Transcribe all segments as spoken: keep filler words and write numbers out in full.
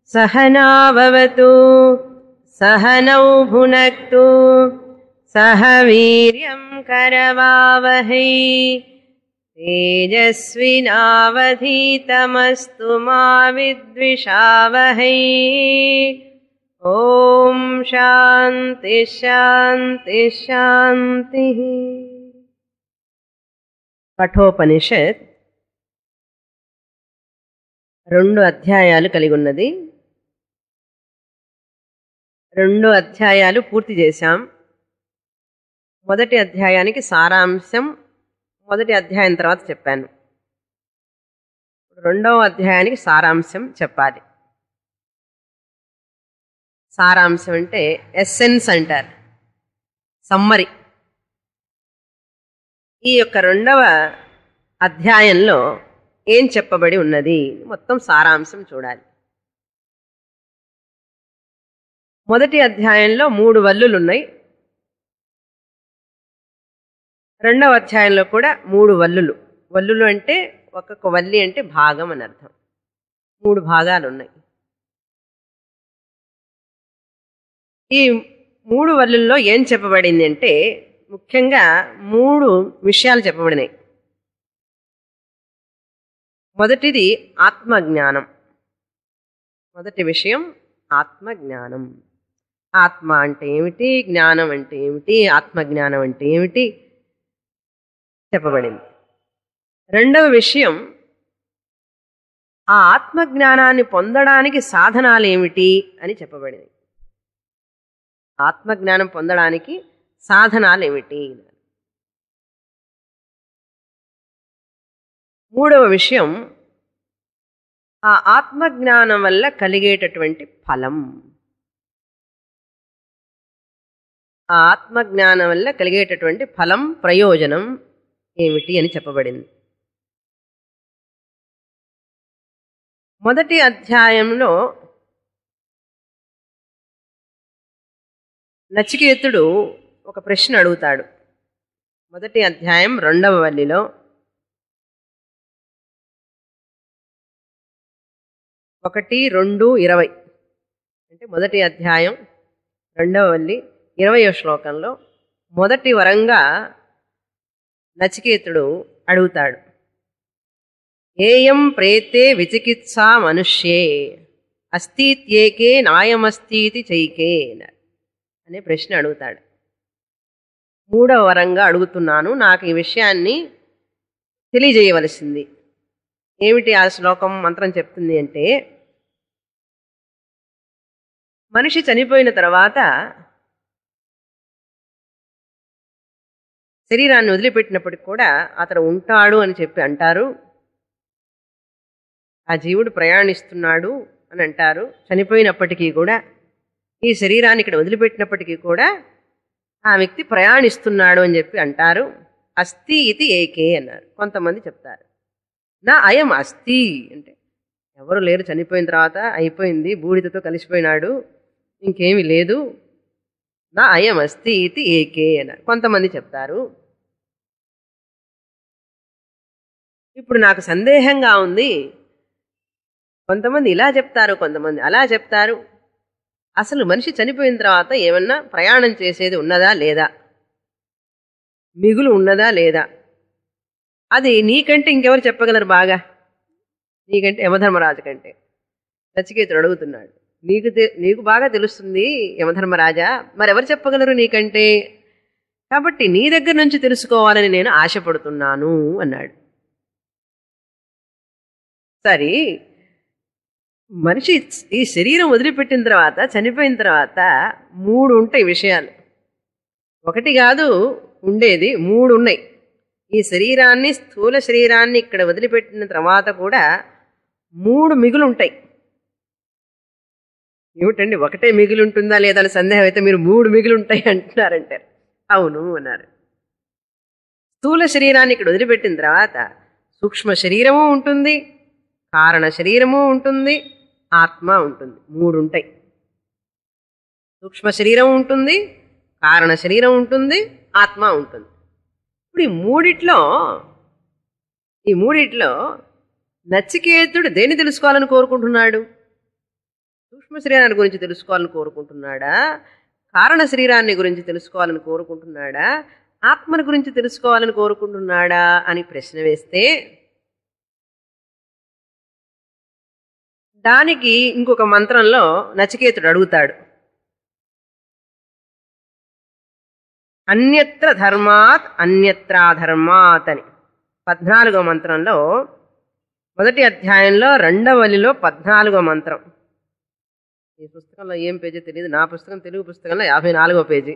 सहनाववतु सहनौ भुनक्तु सह वीर्यं करवावहै तेजस्विनावधीतमस्तु मा विद्विषावहै। ओम शांति शांति शांति। కఠోపనిషత్ రెండు అధ్యాయాలు కలిగి ఉన్నది. రెండు అధ్యాయాలు పూర్తి చేశాం. మొదటి అధ్యాయానికి సారాంశం మొదటి అధ్యాయం తర్వాత చెప్పాను. రెండవ అధ్యాయానికి సారాంశం చెప్పాలి. సారాంశం అంటే ఎస్సెన్స్ అంటారు, సమ్మరి. ఈ యొక్క రెండవ అధ్యాయంలో ఏం చెప్పబడి ఉన్నది మొత్తం సారాంశం చూడాలి. మొదటి అధ్యాయంలో మూడు వల్లులు ఉన్నాయి. రెండవ అధ్యాయంలో కూడా మూడు వల్లులు. వల్లులు అంటే ఒక్కొక్క వల్లి అంటే భాగం అని అర్థం. మూడు భాగాలు ఉన్నాయి. ఈ మూడు వల్లుల్లో ఏం చెప్పబడింది అంటే ముఖ్యంగా మూడు విషయాలు చెప్పబడినాయి. మొదటిది ఆత్మజ్ఞానం. మొదటి విషయం ఆత్మజ్ఞానం. ఆత్మ అంటే ఏమిటి, జ్ఞానం అంటే ఏమిటి, ఆత్మజ్ఞానం అంటే ఏమిటి చెప్పబడింది. రెండవ విషయం ఆ ఆత్మజ్ఞానాన్ని పొందడానికి సాధనాలు ఏమిటి అని చెప్పబడింది. ఆత్మజ్ఞానం పొందడానికి సాధనాలు ఏమిటి. మూడవ విషయం ఆ ఆత్మజ్ఞానం వల్ల కలిగేటటువంటి ఫలం. ఆ ఆత్మజ్ఞానం వల్ల కలిగేటటువంటి ఫలం, ప్రయోజనం ఏమిటి అని చెప్పబడింది. మొదటి అధ్యాయంలో నచికేతుడు ఒక ప్రశ్న అడుగుతాడు. మొదటి అధ్యాయం రెండవ వల్లిలో ఒకటి రెండు ఇరవై అంటే మొదటి అధ్యాయం రెండవ వల్లి ఇరవయో శ్లోకంలో మొదటి వరంగా నచికేతుడు అడుగుతాడు, ఏయం ప్రేతే విచికిత్సా మనుష్యే అస్థిత్యేకే నాయమస్థితి చైకే అనే ప్రశ్న అడుగుతాడు. మూడవ వరంగా అడుగుతున్నాను, నాకు ఈ విషయాన్ని తెలియజేయవలసింది. ఏమిటి ఆ శ్లోకం, మంత్రం చెప్తుంది అంటే, మనిషి చనిపోయిన తర్వాత శరీరాన్ని వదిలిపెట్టినప్పటికి కూడా అతడు ఉంటాడు అని చెప్పి అంటారు. ఆ జీవుడు ప్రయాణిస్తున్నాడు అని అంటారు. చనిపోయినప్పటికీ కూడా ఈ శరీరాన్ని ఇక్కడ వదిలిపెట్టినప్పటికీ కూడా ఆ వ్యక్తి ప్రయాణిస్తున్నాడు అని చెప్పి అంటారు. అస్థి ఇది ఏకే అన్నారు కొంతమంది చెప్తారు. నా అయం అస్థి అంటే ఎవరు లేరు, చనిపోయిన తర్వాత అయిపోయింది, బూడిదతో కలిసిపోయినాడు, ఇంకేమీ లేదు. నా అయం అస్థి ఇది ఏకే అన్నారు కొంతమంది చెప్తారు. ఇప్పుడు నాకు సందేహంగా ఉంది, కొంతమంది ఇలా చెప్తారు, కొంతమంది అలా చెప్తారు. అసలు మనిషి చనిపోయిన తర్వాత ఏమన్నా ప్రయాణం చేసేది ఉన్నదా లేదా, మిగులు ఉన్నదా లేదా, అది నీకంటే ఇంకెవరు చెప్పగలరు బాగా, నీకంటే యమధర్మరాజు కంటే. నచికేతుడు అడుగుతున్నాడు, నీకు నీకు బాగా తెలుస్తుంది యమధర్మరాజా, మరెవరు చెప్పగలరు నీకంటే, కాబట్టి నీ దగ్గర నుంచి తెలుసుకోవాలని నేను ఆశపడుతున్నాను అన్నాడు. సరే, మనిషి ఈ శరీరం వదిలిపెట్టిన తర్వాత, చనిపోయిన తర్వాత మూడు ఉంటాయి విషయాలు. ఒకటి కాదు ఉండేది, మూడు ఉన్నాయి. ఈ శరీరాన్ని, స్థూల శరీరాన్ని ఇక్కడ వదిలిపెట్టిన తర్వాత కూడా మూడు మిగులు ఉంటాయి. ఏమిటండి ఒకటే మిగిలి ఉంటుందా లేదా అని సందేహం అయితే మీరు మూడు మిగిలి ఉంటాయి అంటున్నారంటారు. అవును అన్నారు. స్థూల శరీరాన్ని ఇక్కడ వదిలిపెట్టిన తర్వాత సూక్ష్మ శరీరము ఉంటుంది, కారణ శరీరము ఉంటుంది, ఆత్మ ఉంటుంది. మూడు ఉంటాయి. సూక్ష్మ శరీరం ఉంటుంది, కారణ శరీరం ఉంటుంది, ఆత్మ ఉంటుంది. ఇప్పుడు ఈ మూడిట్లో ఈ మూడిట్లో నచికేతుడు దేన్ని తెలుసుకోవాలని కోరుకుంటున్నాడు? సూక్ష్మ శరీరాన్ని గురించి తెలుసుకోవాలని కోరుకుంటున్నాడా, కారణ శరీరాన్ని గురించి తెలుసుకోవాలని కోరుకుంటున్నాడా, ఆత్మని గురించి తెలుసుకోవాలని కోరుకుంటున్నాడా అని ప్రశ్న వేస్తే దానికి ఇంకొక మంత్రంలో నచికేతుడు అడుగుతాడు. అన్యత్ర ధర్మాత్ అన్యత్రాధర్మాత్ అని పద్నాలుగో మంత్రంలో మొదటి అధ్యాయంలో రెండవ వలిలో పద్నాలుగో మంత్రం. ఈ పుస్తకంలో ఏం పేజీ తెలియదు, నా పుస్తకం తెలుగు పుస్తకంలో యాభై నాలుగో పేజీ.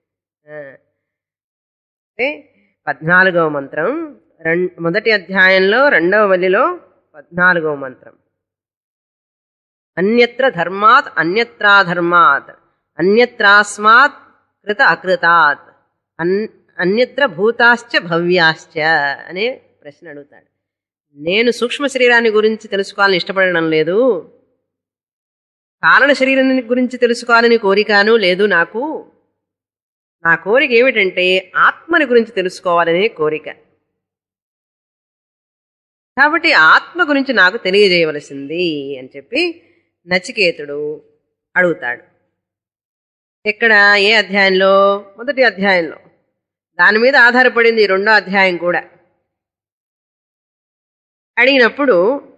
అంటే పద్నాలుగవ మంత్రం రెం మొదటి అధ్యాయంలో రెండవ వలిలో పద్నాలుగవ మంత్రం. అన్యత్ర ధర్మాత్ అన్యత్రాధర్మాత్ అన్యత్రాస్మాత్ కృత అకృతాత్ అన్ అన్యత్ర భూతాశ్చ భవ్యాశ్చ అనే ప్రశ్న అడుగుతాడు. నేను సూక్ష్మ శరీరాన్ని గురించి తెలుసుకోవాలని ఇష్టపడడం లేదు, కారణ శరీరాన్ని గురించి తెలుసుకోవాలని కోరికను లేదు నాకు. నా కోరిక ఏమిటంటే ఆత్మని గురించి తెలుసుకోవాలనే కోరిక. కాబట్టి ఆత్మ గురించి నాకు తెలియజేయవలసింది అని చెప్పి నచికేతుడు అడుగుతాడు. ఎక్కడ, ఏ అధ్యాయంలో? మొదటి అధ్యాయంలో. దాని మీద ఆధారపడింది రెండో అధ్యాయం కూడా. అడిగినప్పుడు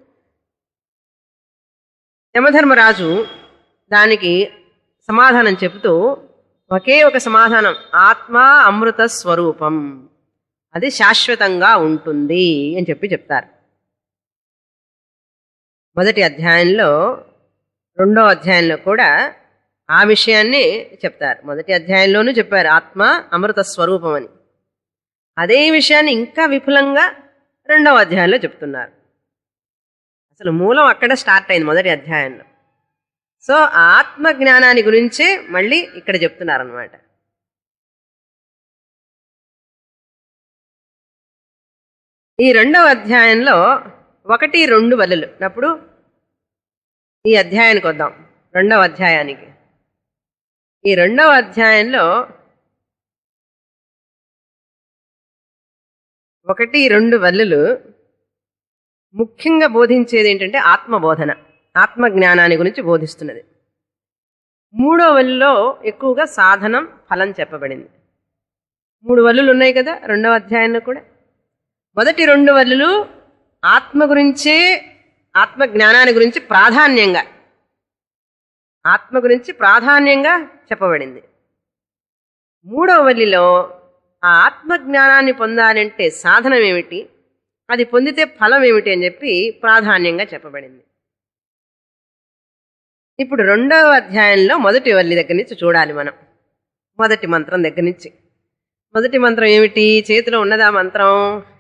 యమధర్మరాజు దానికి సమాధానం చెబుతూ ఒకే ఒక సమాధానం, ఆత్మ అమృత స్వరూపం, అది శాశ్వతంగా ఉంటుంది అని చెప్పి చెప్తారు. మొదటి అధ్యాయంలో రెండో అధ్యాయంలో కూడా ఆ విషయాన్ని చెప్తారు. మొదటి అధ్యాయంలోనూ చెప్పారు ఆత్మ అమృత స్వరూపం అని. అదే విషయాన్ని ఇంకా విపులంగా రెండవ అధ్యాయంలో చెప్తున్నారు. అసలు మూలం అక్కడ స్టార్ట్ అయింది మొదటి అధ్యాయంలో. సో ఆత్మ జ్ఞానాన్ని గురించే మళ్ళీ ఇక్కడ చెప్తున్నారు అన్నమాట. ఈ రెండవ అధ్యాయంలో ఒకటి రెండు వలలు అప్పుడు ఈ అధ్యాయానికి వద్దాం. రెండవ అధ్యాయానికి ఈ రెండవ అధ్యాయంలో ఒకటి రెండు వల్లులు ముఖ్యంగా బోధించేది ఏంటంటే ఆత్మబోధన, ఆత్మజ్ఞానాన్ని గురించి బోధిస్తున్నది. మూడో వల్లులో ఎక్కువగా సాధనం, ఫలం చెప్పబడింది. మూడు వల్లులు ఉన్నాయి కదా రెండవ అధ్యాయంలో కూడా. మొదటి రెండు వల్లులు ఆత్మ గురించే, ఆత్మ జ్ఞానాన్ని గురించి ప్రాధాన్యంగా ఆత్మ గురించి ప్రాధాన్యంగా చెప్పబడింది. మూడవ వల్లిలో ఆ ఆత్మజ్ఞానాన్ని పొందాలంటే సాధనం ఏమిటి, అది పొందితే ఫలం ఏమిటి అని చెప్పి ప్రాధాన్యంగా చెప్పబడింది. ఇప్పుడు రెండవ అధ్యాయంలో మొదటి వల్లి దగ్గర నుంచి చూడాలి మనం. మొదటి మంత్రం దగ్గర నుంచి. మొదటి మంత్రం ఏమిటి? చేతిలో ఉన్నదా మంత్రం?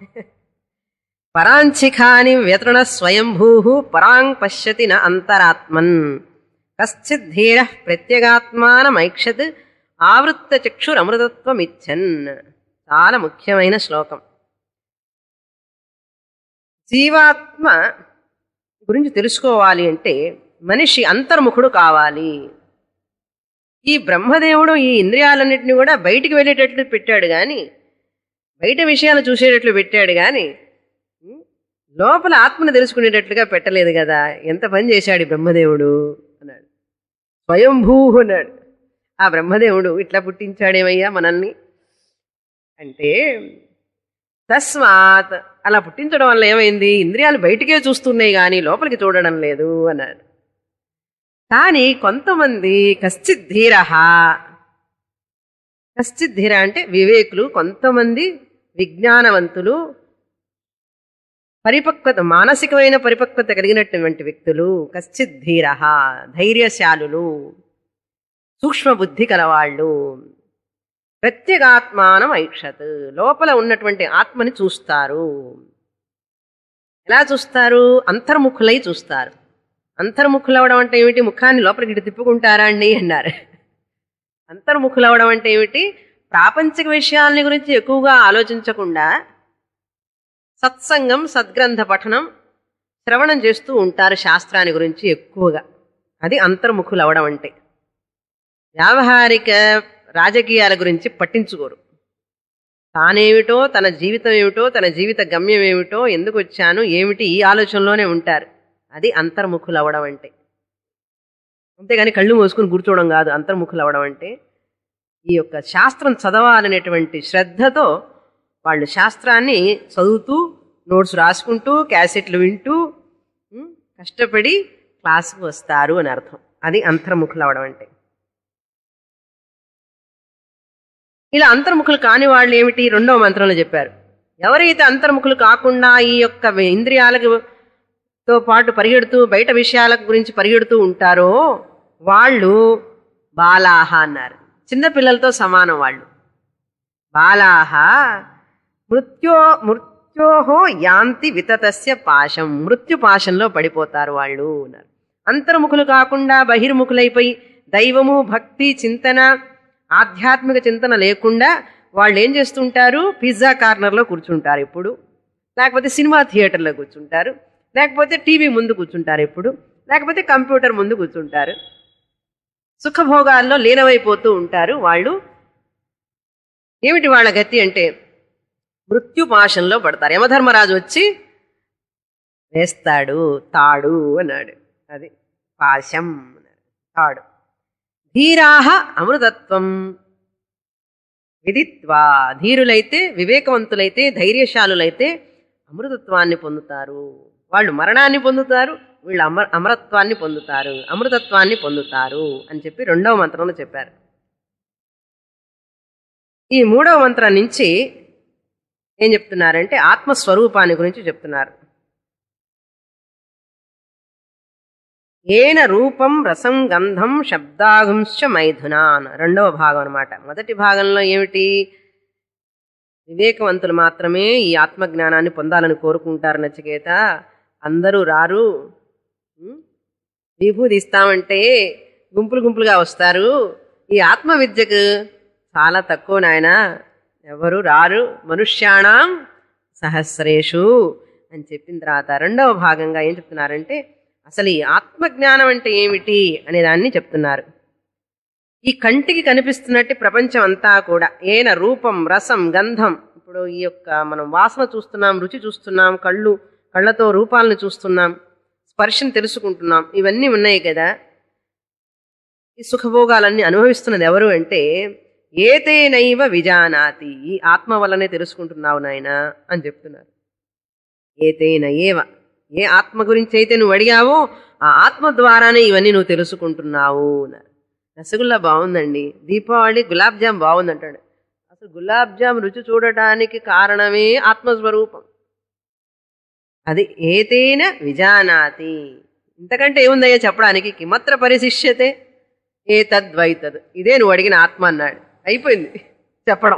పరాంచిఖాని వ్యతృణ స్వయంభూ పరాంగ్ పశ్యతి న అంతరాత్మన్ కశ్చిత్ ధీర ప్రత్యేగాత్మానమైక్షత్ ఆవృత్త చక్షురమృతత్వమిచ్చన్. చాలా ముఖ్యమైన శ్లోకం. జీవాత్మ గురించి తెలుసుకోవాలి అంటే మనిషి అంతర్ముఖుడు కావాలి. ఈ బ్రహ్మదేవుడు ఈ ఇంద్రియాలన్నింటినీ కూడా బయటికి వెళ్ళేటట్లు పెట్టాడు కానీ, బయట విషయాలు చూసేటట్లు పెట్టాడు కానీ లోపల ఆత్మను తెలుసుకునేటట్లుగా పెట్టలేదు కదా. ఎంత పని చేశాడు బ్రహ్మదేవుడు అన్నాడు. స్వయంభూ అన్నాడు. ఆ బ్రహ్మదేవుడు ఇట్లా పుట్టించాడేమయ్యా మనల్ని అంటే, తస్మాత్ అలా పుట్టించడం వల్ల ఏమైంది, ఇంద్రియాలు బయటికే చూస్తున్నాయి కానీ లోపలికి చూడడం లేదు అన్నాడు. కానీ కొంతమంది కశ్చిత్ ధీర, కశ్చిత్ ధీర అంటే వివేకులు, కొంతమంది విజ్ఞానవంతులు, పరిపక్వత, మానసికమైన పరిపక్వత కలిగినటువంటి వ్యక్తులు, కశ్చిత్ ధీర ధైర్యశాలులు, సూక్ష్మబుద్ధి కలవాళ్ళు, ప్రత్యేగాత్మానం ఐక్షత్ లోపల ఉన్నటువంటి ఆత్మని చూస్తారు. ఎలా చూస్తారు? అంతర్ముఖులై చూస్తారు. అంతర్ముఖులవడం అంటే ఏమిటి? ముఖాన్ని లోపలికి ఇటు తిప్పుకుంటారా అండి అన్నారు. అంతర్ముఖులవడం అంటే ఏమిటి? ప్రాపంచిక విషయాలని గురించి ఎక్కువగా ఆలోచించకుండా సత్సంగం, సద్గ్రంథ పఠనం, శ్రవణం చేస్తూ ఉంటారు శాస్త్రాన్ని గురించి ఎక్కువగా. అది అంతర్ముఖులు అవడం అంటే. వ్యావహారిక రాజకీయాల గురించి పట్టించుకోరు. తానేమిటో, తన జీవితం ఏమిటో, తన జీవిత గమ్యం ఏమిటో, ఎందుకు వచ్చాను ఏమిటి, ఈ ఆలోచనలోనే ఉంటారు. అది అంతర్ముఖులు అవడం అంటే. అంతేగాని కళ్ళు మూసుకుని కూర్చోవడం కాదు అంతర్ముఖులు అవ్వడం అంటే. ఈ యొక్క శాస్త్రం చదవాలనేటువంటి శ్రద్ధతో వాళ్ళు శాస్త్రాన్ని చదువుతూ నోట్స్ రాసుకుంటూ క్యాసెట్లు వింటూ ఉమ్, కష్టపడి క్లాసుకు వస్తారు అని అర్థం. అది అంతర్ముఖులు అవడం అంటే. ఇలా అంతర్ముఖులు కాని వాళ్ళు ఏమిటి రెండవ మంత్రంలో చెప్పారు. ఎవరైతే అంతర్ముఖులు కాకుండా ఈ యొక్క ఇంద్రియాలతో పాటు పరిగెడుతూ బయట విషయాల గురించి పరిగెడుతూ ఉంటారో వాళ్ళు బాలాహ అన్నారు. చిన్నపిల్లలతో సమానం వాళ్ళు. బాలాహ మృత్యో మృత్యోహో యాంతి వితతస్య పాశం, మృత్యు పాశంలో పడిపోతారు వాళ్ళు అన్నారు. అంతర్ముఖులు కాకుండా బహిర్ముఖులైపోయి దైవము భక్తి చింతన ఆధ్యాత్మిక చింతన లేకుండా వాళ్ళు ఏం చేస్తుంటారు, పిజ్జా కార్నర్లో కూర్చుంటారు ఎప్పుడు, లేకపోతే సినిమా థియేటర్లో కూర్చుంటారు, లేకపోతే టీవీ ముందు కూర్చుంటారు ఎప్పుడు, లేకపోతే కంప్యూటర్ ముందు కూర్చుంటారు. సుఖభోగాల్లో లీనమైపోతూ ఉంటారు వాళ్ళు. ఏమిటి వాళ్ళ గతి అంటే మృత్యుపాశంలో పడతారు. యమధర్మరాజు వచ్చి వేస్తాడు తాడు అన్నాడు. అది పాశం అన్నాడు, తాడు. ధీరాహ అమృతత్వం విదిత్వా, ధీరులైతే వివేకవంతులైతే ధైర్యశాలులైతే అమృతత్వాన్ని పొందుతారు. వాళ్ళు మరణాన్ని పొందుతారు, వీళ్ళు అమర అమరత్వాన్ని పొందుతారు, అమృతత్వాన్ని పొందుతారు అని చెప్పి రెండవ మంత్రంలో చెప్పారు. ఈ మూడవ మంత్రం నుంచి ఏం చెప్తున్నారంటే ఆత్మస్వరూపాన్ని గురించి చెప్తున్నారు. ఏన రూపం రసం గంధం శబ్దాగుంశ మైథునాన్, రెండవ భాగం అనమాట. మొదటి భాగంలో ఏమిటి, వివేకవంతులు మాత్రమే ఈ ఆత్మజ్ఞానాన్ని పొందాలని కోరుకుంటారు నచికేత, అందరూ రారు. విభూది ఇస్తామంటే గుంపులు గుంపులుగా వస్తారు. ఈ ఆత్మ విద్యకు చాలా తక్కువ నాయన, ఎవరు రారు, మనుష్యాణం సహస్రేషు అని చెప్పిన తర్వాత రెండవ భాగంగా ఏం చెప్తున్నారంటే అసలు ఈ ఆత్మజ్ఞానం అంటే ఏమిటి అనే దాన్ని చెప్తున్నారు. ఈ కంటికి కనిపిస్తున్నట్టు ప్రపంచం అంతా కూడా ఏన రూపం రసం గంధం, ఇప్పుడు ఈ యొక్క మనం వాసన చూస్తున్నాం, రుచి చూస్తున్నాం, కళ్ళు కళ్ళతో రూపాలను చూస్తున్నాం, స్పర్శను తెలుసుకుంటున్నాం, ఇవన్నీ ఉన్నాయి కదా. ఈ సుఖభోగాలన్నీ అనుభవిస్తున్నది ఎవరు అంటే ఏతేనైవ విజానాతి, ఈ ఆత్మ వల్లనే తెలుసుకుంటున్నావు నాయనా అని చెప్తున్నారు. ఏతేన ఏవ, ఏ ఆత్మ గురించి అయితే నువ్వు అడిగావో ఆ ఆత్మ ద్వారానే ఇవన్నీ నువ్వు తెలుసుకుంటున్నావు. రసగుల్లా బాగుందండి, దీపావళి గులాబ్ జామ్ బాగుందంటాడు. అసలు గులాబ్ జామ్ రుచి చూడటానికి కారణమే ఆత్మస్వరూపం. అది ఏతేన విజానాతి, ఇంతకంటే ఏముందయ్యా చెప్పడానికి, కిమత్ర పరిశిష్యతే ఏ తద్వైతద్, ఇదే నువ్వు అడిగిన ఆత్మ అన్నాడు. అయిపోయింది చెప్పడం.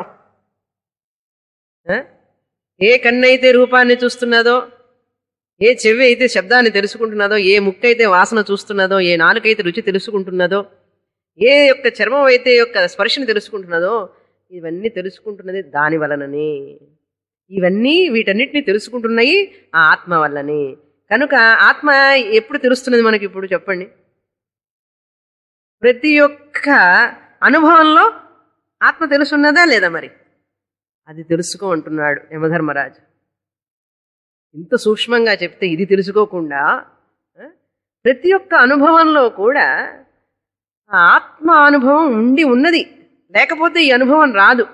ఏ కన్నైతే రూపాన్ని చూస్తున్నదో, ఏ చెవి అయితే శబ్దాన్ని తెలుసుకుంటున్నదో, ఏ ముక్క అయితే వాసన చూస్తున్నదో, ఏ నాలుకైతే రుచి తెలుసుకుంటున్నదో, ఏ యొక్క చర్మం అయితే యొక్క స్పర్శను తెలుసుకుంటున్నదో, ఇవన్నీ తెలుసుకుంటున్నది దాని వలననే. ఇవన్నీ వీటన్నిటిని తెలుసుకుంటున్నాయి ఆ ఆత్మ వల్లనే. కనుక ఆత్మ ఎప్పుడు తెలుస్తున్నది మనకి, ఇప్పుడు చెప్పండి. ప్రతి ఒక్క అనుభవంలో ఆత్మ తెలుసున్నదా లేదా? మరి అది తెలుసుకో అంటున్నాడు యమధర్మరాజు. ఇంత సూక్ష్మంగా చెప్తే ఇది తెలుసుకోకుండా ప్రతి ఒక్క అనుభవంలో కూడా ఆ ఆత్మ అనుభవం ఉండి ఉన్నది, లేకపోతే ఈ అనుభవం రాదు.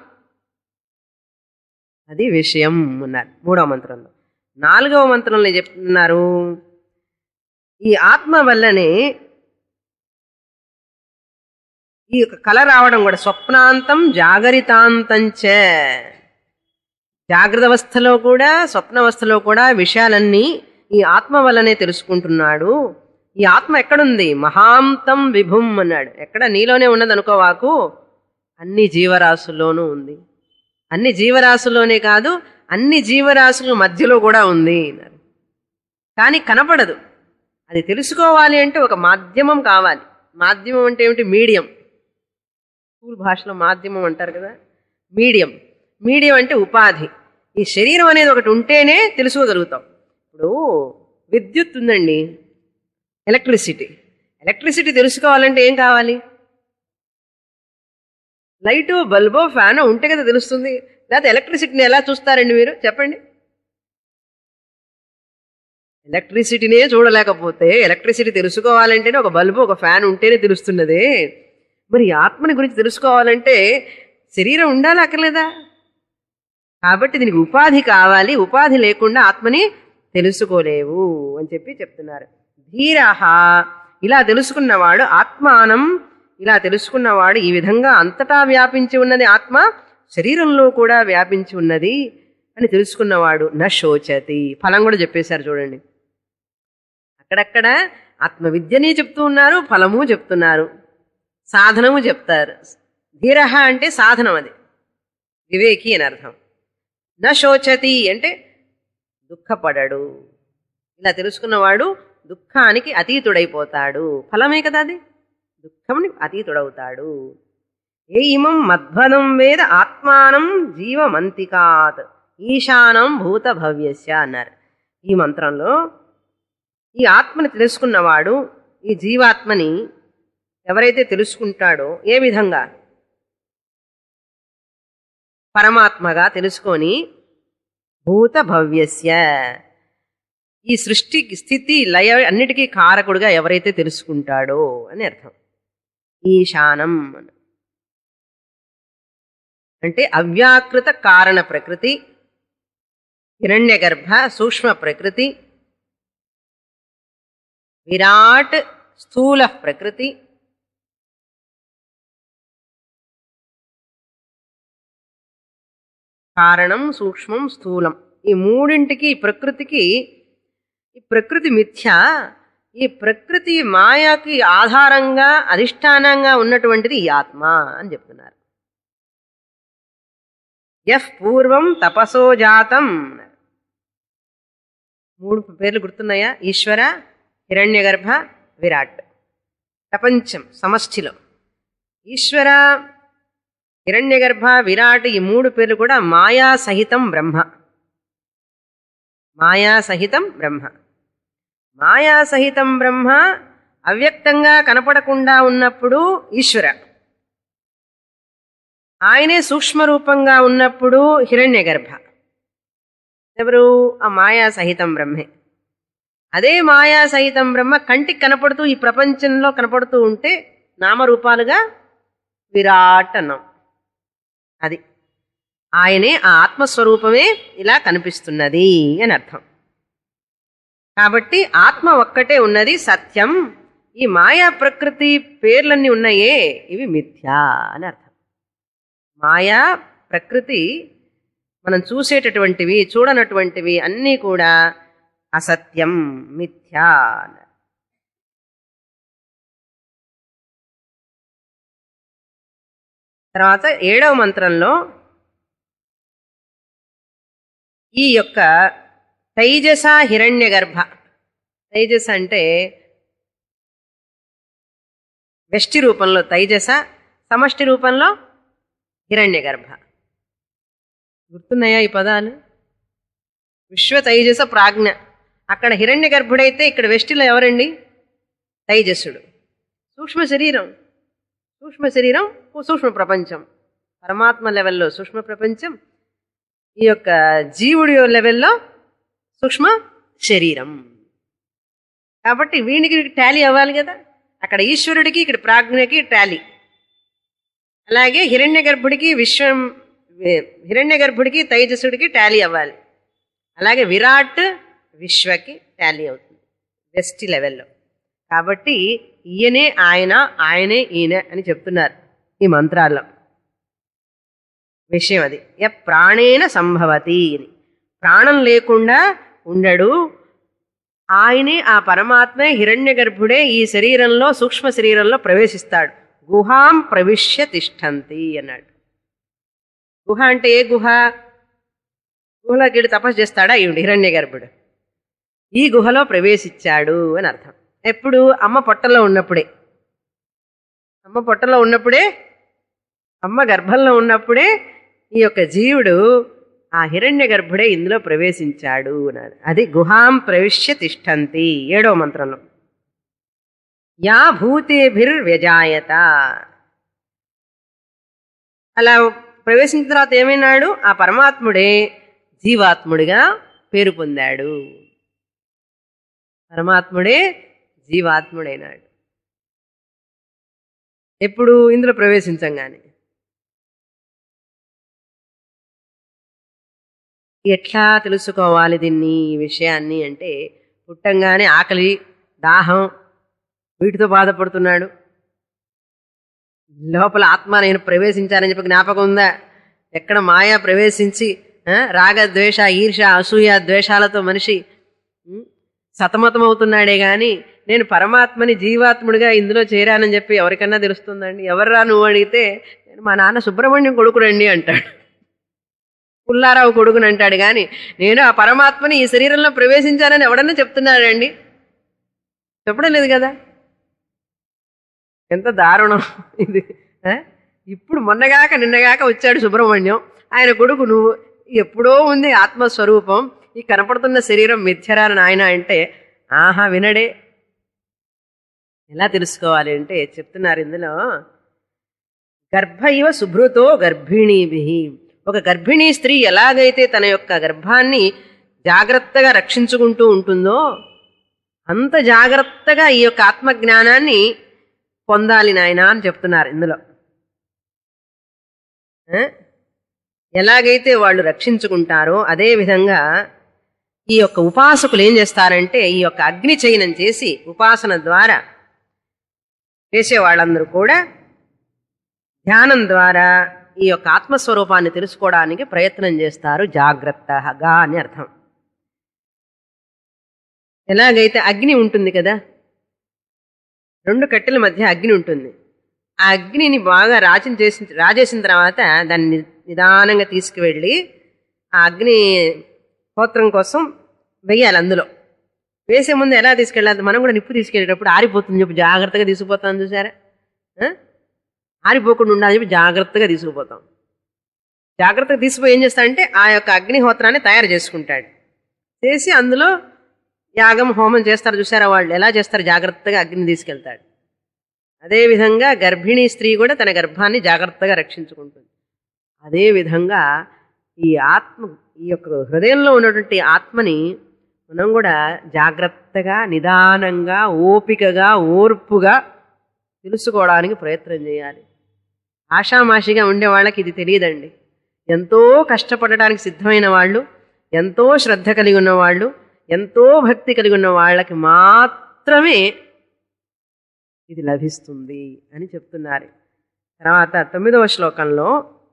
అది విషయం అన్నారు మూడవ మంత్రంలో. నాలుగవ మంత్రంలో చెప్తున్నారు ఈ ఆత్మ వల్లనే ఈ యొక్క కళ రావడం కూడా. స్వప్నాంతం జాగరితాంతంచ, జాగ్రత్త అవస్థలో కూడా స్వప్నావస్థలో కూడా విషయాలన్నీ ఈ ఆత్మ వల్లనే తెలుసుకుంటున్నాడు. ఈ ఆత్మ ఎక్కడుంది? మహాంతం విభుం అన్నాడు. ఎక్కడ? నీలోనే ఉన్నది అనుకోవాకు, అన్ని జీవరాశుల్లోనూ ఉంది. అన్ని జీవరాశుల్లోనే కాదు, అన్ని జీవరాశుల మధ్యలో కూడా ఉంది అన్నారు. కానీ కనపడదు. అది తెలుసుకోవాలి అంటే ఒక మాధ్యమం కావాలి. మాధ్యమం అంటే ఏమిటి? మీడియం. స్కూల్ భాషలో మాధ్యమం అంటారు కదా, మీడియం. మీడియం అంటే ఉపాధి. ఈ శరీరం అనేది ఒకటి ఉంటేనే తెలుసుకోగలుగుతాం. ఇప్పుడు విద్యుత్ ఉందండి, ఎలక్ట్రిసిటీ. ఎలక్ట్రిసిటీ తెలుసుకోవాలంటే ఏం కావాలి? లైటు, బల్బో, ఫ్యానో ఉంటే కదా తెలుస్తుంది. లేకపోతే ఎలక్ట్రిసిటీని ఎలా చూస్తారండి మీరు చెప్పండి? ఎలక్ట్రిసిటీనే చూడలేకపోతే ఎలక్ట్రిసిటీ తెలుసుకోవాలంటేనే ఒక బల్బు ఒక ఫ్యాన్ ఉంటేనే తెలుస్తున్నదే. మరి ఆత్మని గురించి తెలుసుకోవాలంటే శరీరం ఉండాలి అక్కర్లేదా? కాబట్టి దీనికి ఉపాధి కావాలి. ఉపాధి లేకుండా ఆత్మని తెలుసుకోలేవు అని చెప్పి చెప్తున్నారు. ధీరః ఇలా తెలుసుకున్నవాడు ఆత్మానం ఇలా తెలుసుకున్నవాడు ఈ విధంగా అంతటా వ్యాపించి ఉన్నది ఆత్మ, శరీరంలో కూడా వ్యాపించి ఉన్నది అని తెలుసుకున్నవాడు న శోచతి. ఫలం కూడా చెప్పేశారు చూడండి. అక్కడక్కడ ఆత్మ విద్యని చెప్తూ ఉన్నారు, ఫలము చెప్తున్నారు, సాధనము చెప్తారు. ధీరః అంటే సాధనం, అది వివేకి అని అర్థం. న శోచతి అంటే దుఃఖపడడు. ఇలా తెలుసుకున్నవాడు దుఃఖానికి అతీతుడైపోతాడు. ఫలమే కదా అది, దుఃఖంని అతీతుడవుతాడు. ఏ ఇమం మద్భదం వేద ఆత్మానం జీవమంతికాత్ ఈశానం భూత భవ్యస్య అన్నారు. ఈ మంత్రంలో ఈ ఆత్మని తెలుసుకున్నవాడు ఈ జీవాత్మని ఎవరైతే తెలుసుకుంటాడో ఏ విధంగా పరమాత్మగా తెలుసుకొని భూత భవ్యస్య ఈ సృష్టి స్థితి లయ అన్నిటికీ కారకుడుగా ఎవరైతే తెలుసుకుంటాడో అని అర్థం. ఈశానం అంటే అవ్యాకృత కారణ ప్రకృతి, హిరణ్యగర్భ సూక్ష్మ ప్రకృతి, విరాట్ స్థూల ప్రకృతి, కారణం సూక్ష్మం స్థూలం, ఈ మూడింటికి ప్రకృతికి ఈ ప్రకృతి మిథ్య, ఈ ప్రకృతి మాయకి ఆధారంగా అధిష్టానంగా ఉన్నటువంటిది ఈ ఆత్మ అని చెప్తున్నారు. యః పూర్వం తపసో జాతం, మూడు పేర్లు గుర్తున్నాయా? ఈశ్వర, హిరణ్యగర్భ, విరాట్. ప్రపంచం సమష్టిలో ఈశ్వర, హిరణ్యగర్భ, విరాట్ ఈ మూడు పేర్లు కూడా మాయా సహితం బ్రహ్మ. మాయా సహితం బ్రహ్మ. మాయా సహితం బ్రహ్మ అవ్యక్తంగా కనపడకుండా ఉన్నప్పుడు ఈశ్వర, ఆయనే సూక్ష్మరూపంగా ఉన్నప్పుడు హిరణ్యగర్భ. ఎవరు? ఆ మాయా సహితం బ్రహ్మే. అదే మాయా సహితం బ్రహ్మ కంటికి కనపడుతూ ఈ ప్రపంచంలో కనపడుతూ ఉంటే నామరూపాలుగా విరాట్ అన్నాం. అది ఆయనే, ఆ ఆత్మస్వరూపమే ఇలా కనిపిస్తున్నది అని అర్థం. కాబట్టి ఆత్మ ఒక్కటే ఉన్నది సత్యం. ఈ మాయా ప్రకృతి పేర్లన్నీ ఉన్నాయే ఇవి మిథ్యా అని అర్థం. మాయా ప్రకృతి మనం చూసేటటువంటివి చూడనటువంటివి అన్నీ కూడా అసత్యం, మిథ్యా. తర్వాత ఏడవ మంత్రంలో ఈ యొక్క తైజస హిరణ్యగర్భ, తైజస అంటే వ్యష్టి రూపంలో తైజస, సమష్టి రూపంలో హిరణ్యగర్భ. గుర్తున్నాయా ఈ పదాలు? విశ్వ తైజస ప్రాజ్ఞ. అక్కడ హిరణ్యగర్భుడైతే ఇక్కడ వ్యష్టిలో ఎవరండి? తైజస్సుడు. సూక్ష్మ శరీరం, సూక్ష్మ శరీరం సూక్ష్మ ప్రపంచం. పరమాత్మ లెవెల్లో సూక్ష్మ ప్రపంచం, ఈ యొక్క జీవుడి లెవెల్లో సూక్ష్మ శరీరం. కాబట్టి వీనికి టాలీ అవ్వాలి కదా. అక్కడ ఈశ్వరుడికి ఇక్కడ ప్రాజ్ఞకి టాలీ. అలాగే హిరణ్య గర్భుడికి విశ్వం, హిరణ్య గర్భుడికి తైజసుడికి టాలీ అవ్వాలి. అలాగే విరాట్ విశ్వకి టాలీ అవుతుంది వెస్ట్ లెవెల్లో. కాబట్టి ఈయనే ఆయన, ఆయనే ఈయన అని చెప్తున్నారు ఈ మంత్రాల్లో. విషయం అది. య ప్రాణేన సంభవతి అని, ప్రాణం లేకుండా ఉండడు. ఆయనే, ఆ పరమాత్మే హిరణ్య గర్భుడే ఈ శరీరంలో సూక్ష్మ శరీరంలో ప్రవేశిస్తాడు. గుహాం ప్రవిశ్య తిష్టంతి అన్నాడు. గుహ అంటే ఏ గుహ? గుహలోకి వెళ్ళి తపస్సు చేస్తాడా ఈవిడ హిరణ్య గర్భుడు? ఈ గుహలో ప్రవేశించాడు అని అర్థం. ఎప్పుడు? అమ్మ పొట్టలో ఉన్నప్పుడే. అమ్మ పొట్టలో ఉన్నప్పుడే, అమ్మ గర్భంలో ఉన్నప్పుడే ఈ యొక్క జీవుడు, ఆ హిరణ్య గర్భుడే ఇందులో ప్రవేశించాడు అన్నాడు. అది గుహాం ప్రవిశ్య తిష్టంతి ఏడవ మంత్రంలో. యా భూతేభిర్వ్యజాయత, అలా ప్రవేశించిన తర్వాత ఏమైనాడు? ఆ పరమాత్ముడే జీవాత్ముడిగా పేరు పొందాడు. పరమాత్ముడే జీవాత్ముడైనాడు. ఎప్పుడు? ఇందులో ప్రవేశించంగానే. ఎట్లా తెలుసుకోవాలి దీన్ని, ఈ విషయాన్ని అంటే, పుట్టంగానే ఆకలి, దాహం వీటితో బాధపడుతున్నాడు. లోపల ఆత్మ నేను ప్రవేశించానని చెప్పి జ్ఞాపకం ఉందా? ఎక్కడ మాయా ప్రవేశించి రాగ ద్వేష ఈర్ష అసూయ ద్వేషాలతో మనిషి సతమతం అవుతున్నాడే గాని నేను పరమాత్మని జీవాత్ముడిగా ఇందులో చేరానని చెప్పి ఎవరికన్నా తెలుస్తుందండి? ఎవర్రా నువ్వు అడిగితే, నేను మా నాన్న సుబ్రహ్మణ్యం కొడుకునండి అంటాడు, పుల్లారావు కొడుకుని అంటాడు. కానీ నేను ఆ పరమాత్మని ఈ శరీరంలో ప్రవేశించానని ఎవడన్నా చెప్తున్నాడండి? చెప్పడం లేదు కదా. ఎంత దారుణం ఇది. ఇప్పుడు మొన్నగాక నిన్నగాక వచ్చాడు సుబ్రహ్మణ్యం, ఆయన కొడుకు నువ్వు. ఎప్పుడో ఉంది ఆత్మస్వరూపం, ఈ కనపడుతున్న శరీరం మిథ్యరా నాయన అంటే ఆహా వినడే. ఎలా తెలుసుకోవాలి అంటే చెప్తున్నారు ఇందులో, గర్భ ఇవ శుభ్రుతో గర్భిణీభి. ఒక గర్భిణీ స్త్రీ ఎలాగైతే తన యొక్క గర్భాన్ని జాగ్రత్తగా రక్షించుకుంటూ ఉంటుందో అంత జాగ్రత్తగా ఈ యొక్క ఆత్మజ్ఞానాన్ని పొందాలి నాయన అని చెప్తున్నారు ఇందులో. ఎలాగైతే వాళ్ళు రక్షించుకుంటారో అదే విధంగా ఈ యొక్క ఉపాసకులు ఏం చేస్తారంటే, ఈ యొక్క అగ్ని చయనం చేసి ఉపాసన ద్వారా చేసే వాళ్ళందరూ కూడా ధ్యానం ద్వారా ఈ యొక్క ఆత్మస్వరూపాన్ని తెలుసుకోవడానికి ప్రయత్నం చేస్తారు, జాగ్రత్తగా అని అర్థం. ఎలాగైతే అగ్ని ఉంటుంది కదా, రెండు కట్టెల మధ్య అగ్ని ఉంటుంది. ఆ అగ్నిని బాగా రాజం చేసి రాజేసిన తర్వాత దాన్ని నిదానంగా తీసుకువెళ్ళి ఆ అగ్ని హోత్రం కోసం వెయ్యాలి. అందులో వేసే ముందు ఎలా తీసుకెళ్ళాలి? మనం కూడా నిప్పు తీసుకెళ్ళేటప్పుడు ఆరిపోతుంది చెప్పి జాగ్రత్తగా తీసుకుపోతాం చూసారా? ఆరిపోకుండా ఉండాలని చెప్పి జాగ్రత్తగా తీసుకుపోతాం. జాగ్రత్తగా తీసుకుపోయి ఏం చేస్తాడంటే ఆ యొక్క అగ్నిహోత్రాన్ని తయారు చేసుకుంటాడు. చేసి అందులో యాగం హోమం చేస్తారు చూసారా, వాళ్ళు ఎలా చేస్తారు? జాగ్రత్తగా అగ్ని తీసుకెళ్తాడు. అదేవిధంగా గర్భిణీ స్త్రీ కూడా తన గర్భాన్ని జాగ్రత్తగా రక్షించుకుంటుంది. అదేవిధంగా ఈ ఆత్మ, ఈ యొక్క హృదయంలో ఉన్నటువంటి ఆత్మని మనం కూడా జాగ్రత్తగా నిదానంగా ఓపికగా ఓర్పుగా తెలుసుకోవడానికి ప్రయత్నం చేయాలి. ఆషామాషిగా ఉండే వాళ్ళకి ఇది తెలియదండి. ఎంతో కష్టపడడానికి సిద్ధమైన వాళ్ళు, ఎంతో శ్రద్ధ కలిగి ఉన్నవాళ్ళు, ఎంతో భక్తి కలిగి ఉన్న వాళ్ళకి మాత్రమే ఇది లభిస్తుంది అని చెప్తున్నారు. తర్వాత తొమ్మిదవ శ్లోకంలో,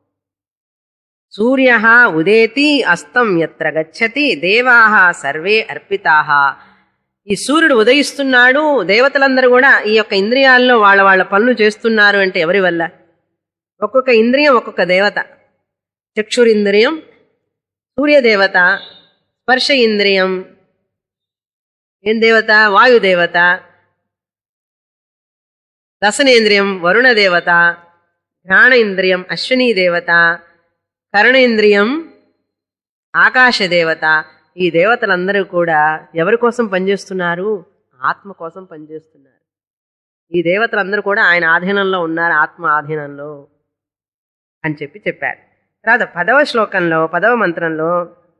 సూర్య ఉదేతి అస్తం ఎత్ర గచ్చతి దేవాః సర్వే అర్పితాః. ఈ సూర్యుడు ఉదయిస్తున్నాడు, దేవతలందరూ కూడా ఈ యొక్క ఇంద్రియాల్లో వాళ్ళ వాళ్ళ పనులు చేస్తున్నారు. అంటే ఎవరి వల్ల? ఒక్కొక్క ఇంద్రియం ఒక్కొక్క దేవత. చక్షురింద్రియం సూర్యదేవత, స్పర్శ ఇంద్రియం ఏం దేవత? వాయుదేవత. రసనేంద్రియం వరుణదేవత, ఘ్రాణ ఇంద్రియం అశ్వినీ దేవత, కర్ణేంద్రియం ఆకాశదేవత. ఈ దేవతలందరూ కూడా ఎవరి కోసం పనిచేస్తున్నారు? ఆత్మ కోసం పనిచేస్తున్నారు. ఈ దేవతలందరూ కూడా ఆయన ఆధీనంలో ఉన్నారు, ఆత్మ ఆధీనంలో అని చెప్పి చెప్పారు. తర్వాత పదవ శ్లోకంలో పదవ మంత్రంలో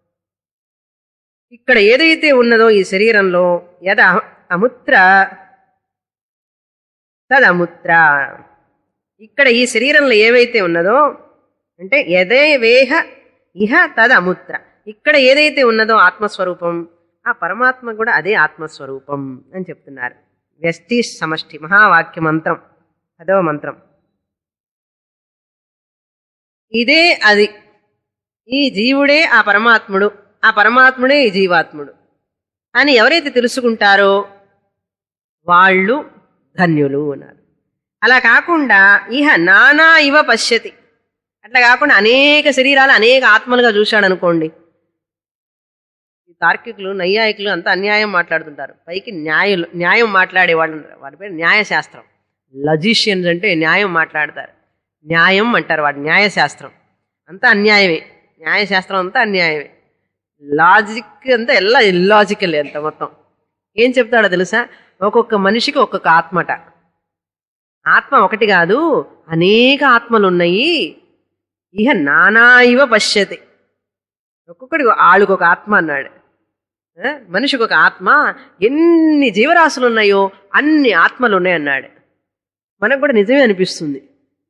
ఇక్కడ ఏదైతే ఉన్నదో ఈ శరీరంలో యద అముత్ర తదముత్ర, ఇక్కడ ఈ శరీరంలో ఏవైతే ఉన్నదో అంటే యదే వేహ ఇహ తదముత్ర, ఇక్కడ ఏదైతే ఉన్నదో ఆత్మస్వరూపం, ఆ పరమాత్మ కూడా అదే ఆత్మస్వరూపం అని చెప్తున్నారు. వ్యష్టి సమష్టి మహావాక్య మంత్రం, పదవ మంత్రం. ఇదే అది, ఈ జీవుడే ఆ పరమాత్ముడు, ఆ పరమాత్ముడే ఈ జీవాత్ముడు అని ఎవరైతే తెలుసుకుంటారో వాళ్ళు ధన్యులు అన్నారు. అలా కాకుండా ఇహ నానా ఇవ పశ్యతి, అట్లా కాకుండా అనేక శరీరాలు అనేక ఆత్మలుగా చూశాడు అనుకోండి. ఈ తార్కికులు నైయాయికులు అంతా అన్యాయం మాట్లాడుతుంటారు, పైకి న్యాయులు న్యాయం మాట్లాడేవాళ్ళు ఉంటారు, వారి పేరు న్యాయశాస్త్రం. లజిషియన్స్ అంటే న్యాయం మాట్లాడతారు, న్యాయం అంటారు వాడు, న్యాయశాస్త్రం అంతా అన్యాయమే, న్యాయశాస్త్రం అంతా అన్యాయమే. లాజిక్ అంతా ఎలా ఇల్లాజికల్ అంత మొత్తం. ఏం చెప్తాడో తెలుసా? ఒక్కొక్క మనిషికి ఒక్కొక్క ఆత్మట. ఆత్మ ఒకటి కాదు, అనేక ఆత్మలు ఉన్నాయి. ఇహ నానా ఇవ పశ్యతి, ఒక్కొక్కడికి ఆళ్ళకొక ఆత్మ అన్నాడు. ఆ, మనిషికి ఒక ఆత్మ, ఎన్ని జీవరాశులు ఉన్నాయో అన్ని ఆత్మలు ఉన్నాయన్నాడు. మనకు కూడా నిజమే అనిపిస్తుంది.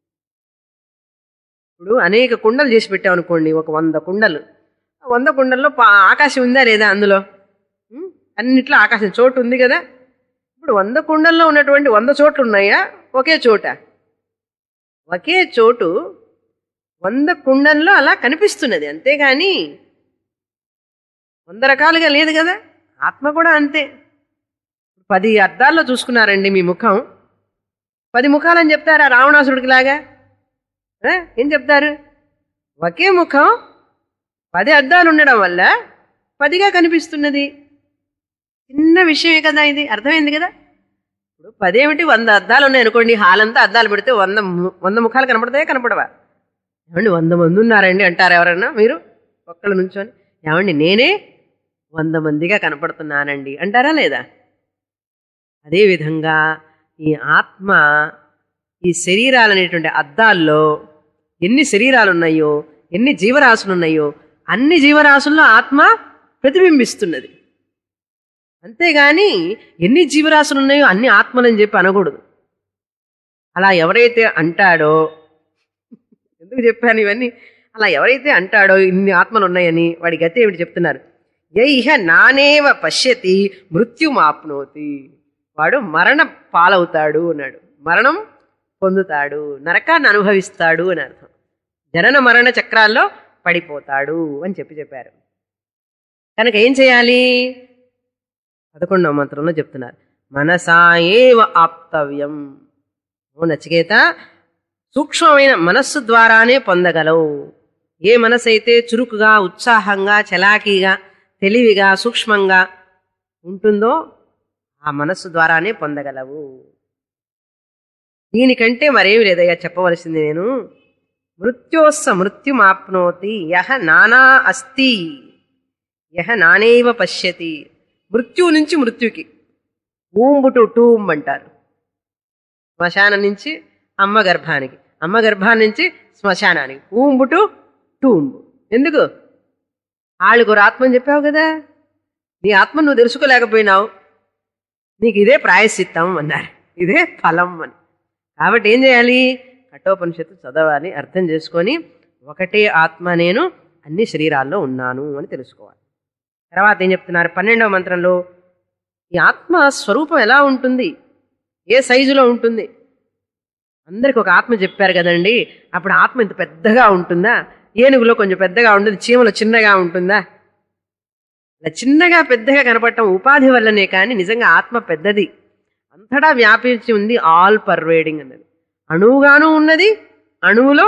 ఇప్పుడు అనేక కుండలు చేసి పెట్టామనుకోండి, ఒక వంద కుండలు, వంద కుండల్లో పా- ఆకాశం ఉందా లేదా అందులో? ఉం? అన్నిట్లో ఆకాశం చోటు ఉంది కదా. ఇప్పుడు వంద కుండల్లో ఉన్నటువంటి వంద చోట్లు ఉన్నాయా? ఒకే చోట, ఒకే చోటు వంద కుండల్లో అలా కనిపిస్తున్నది, అంతేగాని వంద రకాలుగా లేదు కదా. ఆత్మ కూడా అంతే. పది అద్దాల్లో చూసుకున్నారండి మీ ముఖం, పది ముఖాలని చెప్తారా రావణాసుడికి లాగా? ఆ? ఏం చెప్తారు? ఒకే ముఖం పది అద్దాలు ఉండడం వల్ల పదిగా కనిపిస్తున్నది. చిన్న విషయమే కదా ఇది, అర్థమైంది కదా. ఇప్పుడు పదేమిటి, వంద అద్దాలు ఉన్నాయనుకోండి, హాల్ అంతా అద్దాలు పెడితే వంద ము- వంద ముఖాలు కనపడతాయా కనపడవా? ఏమండి వంద మంది ఉన్నారండి అంటారు ఎవరన్నా మీరు ఒక్కళ్ళు నుంచొని? ఏమండి నేనే వంద మందిగా కనపడుతున్నానండి అంటారా లేదా? అదేవిధంగా ఈ ఆత్మ ఈ శరీరాలు అనేటువంటి అద్దాల్లో ఎన్ని శరీరాలు ఉన్నాయో, ఎన్ని జీవరాశులు ఉన్నాయో అన్ని జీవరాశుల్లో ఆత్మ ప్రతిబింబిస్తున్నది. అంతేగాని ఎన్ని జీవరాశులు ఉన్నాయో అన్ని ఆత్మలని చెప్పి అనకూడదు. అలా ఎవరైతే అంటాడో, ఎందుకు చెప్పాను ఇవన్నీ, అలా ఎవరైతే అంటాడో ఇన్ని ఆత్మలు ఉన్నాయని, వాడి గతి ఏమిటి చెప్తున్నారు? యైహ నానేవ పశ్యతి మృత్యుమాప్నోతి. వాడు మరణ పాలవుతాడు అన్నాడు, మరణం పొందుతాడు, నరకాన్ని అనుభవిస్తాడు అని అర్థం. జనన మరణ చక్రాల్లో పడిపోతాడు అని చెప్పి చెప్పారు. కనుక ఏం చేయాలి? పదకొండవ మంత్రంలో చెప్తున్నారు, మనసా ఏవ ఆప్తవ్యం. ఓ నచికేత, సూక్ష్మమైన మనస్సు ద్వారానే పొందగలవు. ఏ మనసు అయితే చురుకుగా, ఉత్సాహంగా, చలాకీగా, తెలివిగా, సూక్ష్మంగా ఉంటుందో ఆ మనస్సు ద్వారానే పొందగలవు. దీనికంటే మరేమి లేదయ్యా చెప్పవలసింది నేను. మృత్యోస్స మృత్యుమాప్నోతి యహ నానా అస్తి యహ నానేవ పశ్యతి. మృత్యువు నుంచి మృత్యుకి, ఊంబు టు టూంబ్ అంటారు. శ్మశానం నుంచి అమ్మ గర్భానికి, అమ్మ గర్భాన్ని నుంచి శ్మశానానికి, ఊంబు టు టూంబ్. ఎందుకు? ఆళ్ళకు ఆత్మని చెప్పావు కదా, నీ ఆత్మ నువ్వు తెలుసుకోలేకపోయినావు, నీకు ఇదే ప్రాయశ్చిత్తం అన్నారు, ఇదే ఫలం అని. కాబట్టి ఏం చేయాలి? కఠోపనిషత్తు చదవాలి, అర్థం చేసుకొని ఒకటే ఆత్మ నేను అన్ని శరీరాల్లో ఉన్నాను అని తెలుసుకోవాలి. తర్వాత ఏం చెప్తున్నారు పన్నెండవ మంత్రంలో? ఈ ఆత్మ స్వరూపం ఎలా ఉంటుంది, ఏ సైజులో ఉంటుంది? అందరికి ఒక ఆత్మ చెప్పారు కదండి. అప్పుడు ఆత్మ ఇంత పెద్దగా ఉంటుందా? ఏనుగులో కొంచెం పెద్దగా ఉంటుంది, చీమలో చిన్నగా ఉంటుందా? ఇలా చిన్నగా పెద్దగా కనపడటం ఉపాధి వల్లనే, కానీ నిజంగా ఆత్మ పెద్దది, అంతటా వ్యాపించి ఉంది, ఆల్ పర్వేడింగ్ అన్నది. అణువుగాను ఉన్నది, అణువులో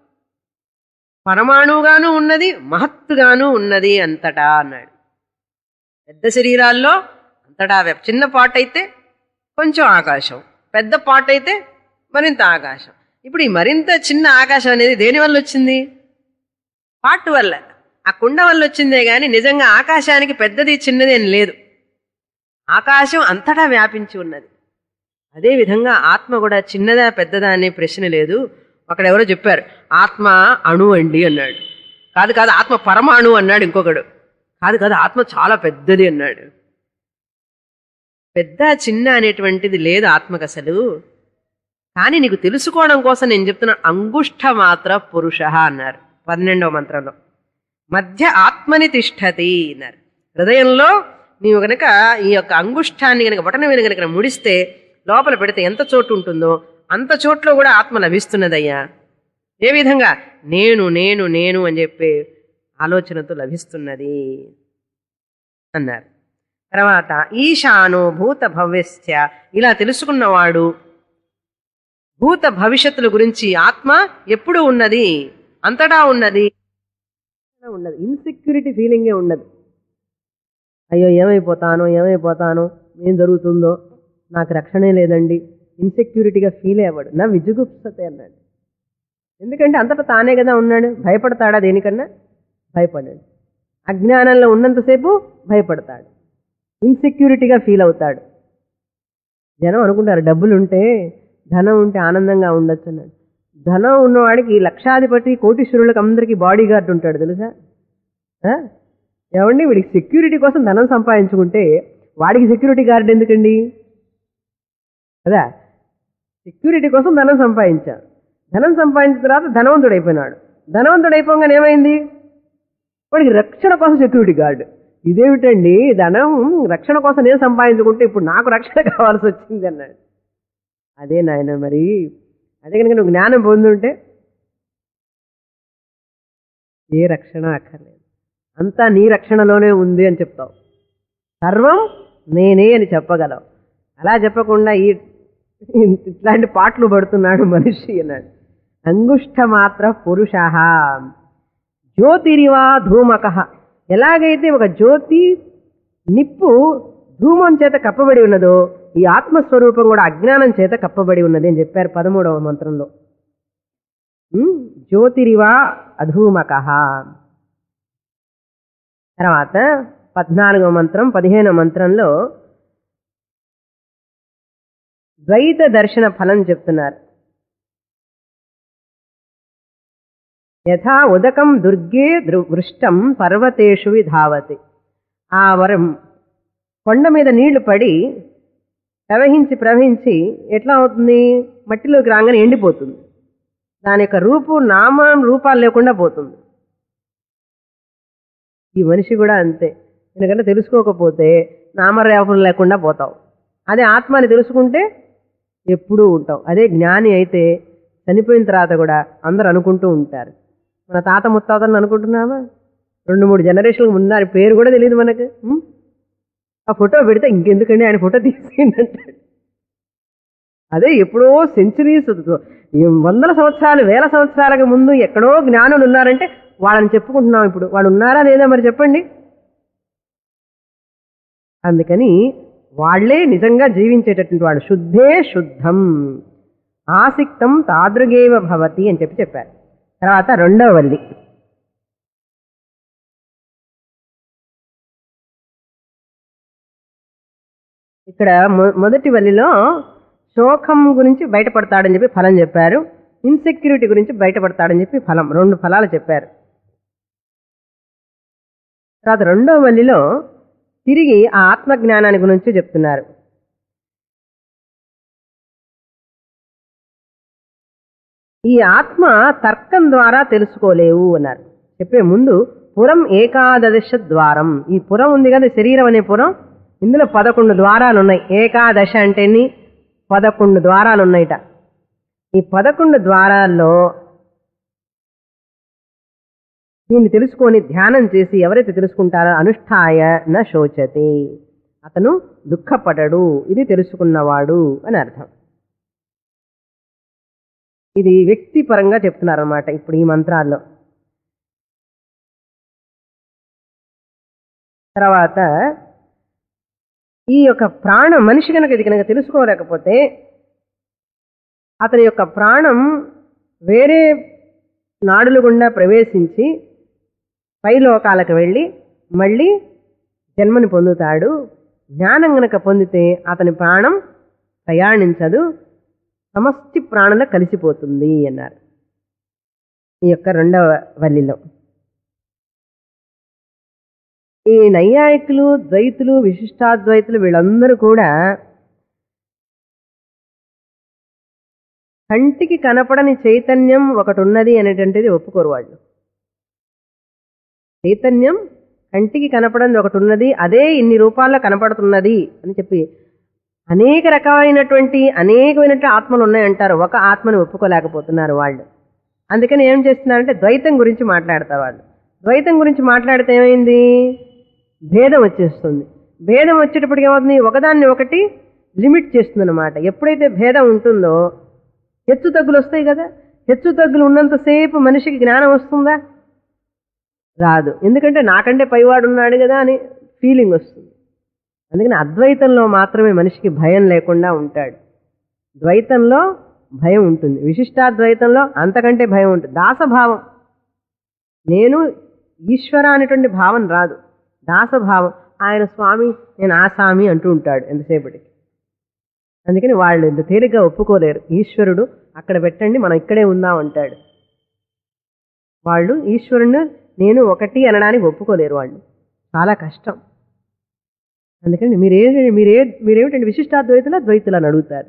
పరమాణువుగాను ఉన్నది, మహత్తుగాను ఉన్నది అంతటా అన్నాడు. పెద్ద శరీరాల్లో అంతటా వ్యాప్, చిన్న పార్ట్ అయితే కొంచెం ఆకాశం, పెద్ద పార్ట్ అయితే మరింత ఆకాశం. ఇప్పుడు ఈ మరింత చిన్న ఆకాశం అనేది దేని వల్ల వచ్చింది? పార్ట్ వల్ల, ఆ కుండ వల్ల వచ్చిందే గాని నిజంగా ఆకాశానికి పెద్దది చిన్నది అని లేదు. ఆకాశం అంతటా వ్యాపించి ఉన్నది. అదేవిధంగా ఆత్మ కూడా చిన్నదా పెద్దదా అనే ప్రశ్న లేదు. అక్కడ ఎవరో చెప్పారు ఆత్మ అణు అండి అన్నాడు. కాదు కాదు ఆత్మ పరమాణు అన్నాడు ఇంకొకడు. కాదు కాదు ఆత్మ చాలా పెద్దది అన్నాడు. పెద్ద చిన్న అనేటువంటిది లేదు ఆత్మకు అసలు. కానీ నీకు తెలుసుకోవడం కోసం నేను చెప్తున్నా, అంగుష్ట మాత్ర పురుష అన్నారు పన్నెండవ మంత్రంలో. మధ్య ఆత్మని తిష్టతి అన్నారు. హృదయంలో నీవు గనక ఈ యొక్క అంగుష్టాన్ని గనక బటన మీద గనక ముడిస్తే, లోపల పెడితే ఎంత చోటు ఉంటుందో అంత చోట్లో కూడా ఆత్మ లభిస్తున్నదయ్యా. ఏ విధంగా? నేను నేను నేను అని చెప్పే ఆలోచనతో లభిస్తున్నది అన్నారు. తర్వాత ఈశానో భూత భవ్యశ్చ, ఇలా తెలుసుకున్నవాడు భూత భవిష్యత్తుల గురించి, ఆత్మ ఎప్పుడు ఉన్నది, అంతటా ఉన్నది ఉన్నది ఇన్సెక్యూరిటీ ఫీలింగే ఉండదు. అయ్యో ఏమైపోతానో ఏమైపోతానో ఏం జరుగుతుందో నాకు రక్షణే లేదండి, ఇన్సెక్యూరిటీగా ఫీల్ అయ్యాడు. నా విజుగుప్సతే అన్నాడు. ఎందుకంటే అంతటా తానే కదా ఉన్నాడు. భయపడతాడా దేనికన్నా? భయపడాడు. అజ్ఞానంలో ఉన్నంతసేపు భయపడతాడు, ఇన్సెక్యూరిటీగా ఫీల్ అవుతాడు. జనం అనుకుంటారు డబ్బులు ఉంటే, ధనం ఉంటే ఆనందంగా ఉండొచ్చు అన్నాడు. ధనం ఉన్నవాడికి లక్షాధిపతి కోటీశ్వరులకు అందరికీ బాడీ గార్డ్ ఉంటాడు తెలుసా? ఏమండి వీడికి సెక్యూరిటీ కోసం ధనం సంపాదించుకుంటే వాడికి సెక్యూరిటీ గార్డ్ ఎందుకండి కదా? సెక్యూరిటీ కోసం ధనం సంపాదించాడు. ధనం సంపాదించిన తర్వాత ధనవంతుడు అయిపోయినాడు. ధనవంతుడు అయిపోగానే ఏమైంది? వాడికి రక్షణ కోసం సెక్యూరిటీ గార్డ్. ఇదేమిటండి, ధనం రక్షణ కోసం నేను సంపాదించుకుంటే ఇప్పుడు నాకు రక్షణ కావాల్సి వచ్చింది అన్నాడు. అదే నాయన, మరి అదే కనుక నువ్వు జ్ఞానం పొందుంటే ఏ రక్షణ అక్కర్లేదు, అంతా నీ రక్షణలోనే ఉంది అని చెప్తావు. సర్వం నేనే అని చెప్పగలవు. అలా చెప్పకుండా ఈ ఇట్లాంటి పాటలు పడుతున్నాడు మనిషి అన్నాడు. అంగుష్ట మాత్ర పురుష జ్యోతిరివా ధూమక. ఎలాగైతే ఒక జ్యోతి నిప్పు ధూమం చేత కప్పబడి ఉన్నదో ఈ ఆత్మస్వరూపం కూడా అజ్ఞానం చేత కప్పబడి ఉన్నది అని చెప్పారు పదమూడవ మంత్రంలో. జ్యోతిరివా అధూమక. తర్వాత పద్నాలుగవ మంత్రం పదిహేనవ మంత్రంలో ద్వైత దర్శన ఫలం చెప్తున్నారు. యథా ఉదకం దుర్గే వృష్టం పర్వతేషు విధావతి. ఆ వరం కొండ మీద నీళ్లు పడి ప్రవహించి ప్రవహించి ఎట్లా అవుతుంది, మట్టిలోకి రాగానే ఎండిపోతుంది. దాని యొక్క రూపు నామం రూపాలు లేకుండా పోతుంది. ఈ మనిషి కూడా అంతే. ఎందుకంటే తెలుసుకోకపోతే నామరేపులు లేకుండా పోతావు. అదే ఆత్మని తెలుసుకుంటే ఎప్పుడూ ఉంటావు. అదే జ్ఞాని అయితే చనిపోయిన తర్వాత కూడా అందరు అనుకుంటూ ఉంటారు. మన తాత ముత్తాతని అనుకుంటున్నావా? రెండు మూడు జనరేషన్లకు ముందు పేరు కూడా తెలియదు మనకు. ఆ ఫోటో పెడితే ఇంకెందుకండి ఆయన ఫోటో తీసేయండి అంటాడు. అదే ఎప్పుడో సెంచురీస్ వందల సంవత్సరాలు వేల సంవత్సరాలకు ముందు ఎక్కడో జ్ఞానులు ఉన్నారంటే వాళ్ళని చెప్పుకుంటున్నాం. ఇప్పుడు వాళ్ళు ఉన్నారా లేదా మరి చెప్పండి. అందుకని వాళ్లే నిజంగా జీవించేటటువంటి వాడు. శుద్ధే శుద్ధం ఆసిక్తం తాదృగేవ భవతి అని చెప్పి చెప్పారు. తర్వాత రెండవ వల్లి ఇక్కడ మొదటి వల్లిలో శోకం గురించి బయటపడతాడని చెప్పి ఫలం చెప్పారు. ఇన్సెక్యూరిటీ గురించి బయటపడతాడని చెప్పి ఫలం, రెండు ఫలాలు చెప్పారు. తర్వాత రెండవ వల్లిలో తిరిగి ఆ ఆత్మజ్ఞానాన్ని గురించి చెప్తున్నారు. ఈ ఆత్మ తర్కం ద్వారా తెలుసుకోలేవు అన్నారు. చెప్పే ముందు పురం ఏకాదశ ద్వారం. ఈ పురం ఉంది కదా, శరీరం అనే పురం, ఇందులో పదకొండు ద్వారాలు ఉన్నాయి. ఏకాదశ అంటేని పదకొండు ద్వారాలు ఉన్నాయిట. ఈ పదకొండు ద్వారాల్లో దీన్ని తెలుసుకొని ధ్యానం చేసి ఎవరైతే తెలుసుకుంటారో అనుష్ఠాయ న శోచతే, అతను దుఃఖపడడు. ఇది తెలుసుకున్నవాడు అని అర్థం. ఇది వ్యక్తిపరంగా చెప్తున్నారన్నమాట ఇప్పుడు ఈ మంత్రాల్లో. తర్వాత ఈ యొక్క ప్రాణం మనిషి కనుక ఇది కనుక తెలుసుకోలేకపోతే అతని యొక్క ప్రాణం వేరే నాడుల గుండా ప్రవేశించి పైలోకాలకు వెళ్ళి మళ్ళీ జన్మని పొందుతాడు. జ్ఞానం గనక పొందితే అతని ప్రాణం ప్రయాణించదు, సమష్టి ప్రాణంలో కలిసిపోతుంది అన్నారు ఈ యొక్క రెండవ వల్లిలో. ఈ నైయాయికులు, ద్వైతులు, విశిష్టాద్వైతులు వీళ్ళందరూ కూడా కంటికి కనపడని చైతన్యం ఒకటి ఉన్నది అనేటువంటిది ఒప్పుకోరు వాళ్ళు. చైతన్యం కంటికి కనపడని ఒకటి ఉన్నది, అదే ఇన్ని రూపాల్లో కనపడుతున్నది అని చెప్పి అనేక రకమైనటువంటి అనేకమైనటువంటి ఆత్మలు ఉన్నాయంటారు. ఒక ఆత్మని ఒప్పుకోలేకపోతున్నారు వాళ్ళు. అందుకని ఏం చేస్తున్నారంటే ద్వైతం గురించి మాట్లాడతారు వాళ్ళు. ద్వైతం గురించి మాట్లాడితే ఏమైంది, భేదం వచ్చేస్తుంది. భేదం వచ్చేటప్పటికి ఏమవుతుంది, ఒకదాన్ని ఒకటి లిమిట్ చేస్తుంది అన్నమాట. ఎప్పుడైతే భేదం ఉంటుందో హెచ్చు తగ్గులు వస్తాయి కదా. హెచ్చు తగ్గులు ఉన్నంతసేపు మనిషికి జ్ఞానం వస్తుందా? రాదు. ఎందుకంటే నాకంటే పైవాడు ఉన్నాడు కదా అని ఫీలింగ్ వస్తుంది. అందుకని అద్వైతంలో మాత్రమే మనిషికి భయం లేకుండా ఉంటాడు. ద్వైతంలో భయం ఉంటుంది, విశిష్టాద్వైతంలో అంతకంటే భయం ఉంటుంది. దాసభావం, నేను ఈశ్వర అనేటువంటి భావం రాదు, దాసభావం. ఆయన స్వామి, నేను ఆ స్వామి అంటూ ఉంటాడు ఎంతసేపటికి. అందుకని వాళ్ళు ఇంత తేలిగ్గా ఒప్పుకోలేరు. ఈశ్వరుడు అక్కడ పెట్టండి, మనం ఇక్కడే ఉందాం అంటాడు. వాళ్ళు ఈశ్వరుని నేను ఒకటి అనడానికి ఒప్పుకోలేరు వాళ్ళు. చాలా కష్టం. అందుకని మీరే మీరే మీరేమిటండి విశిష్టాద్వైతులా ద్వైతులు అని అడుగుతారు.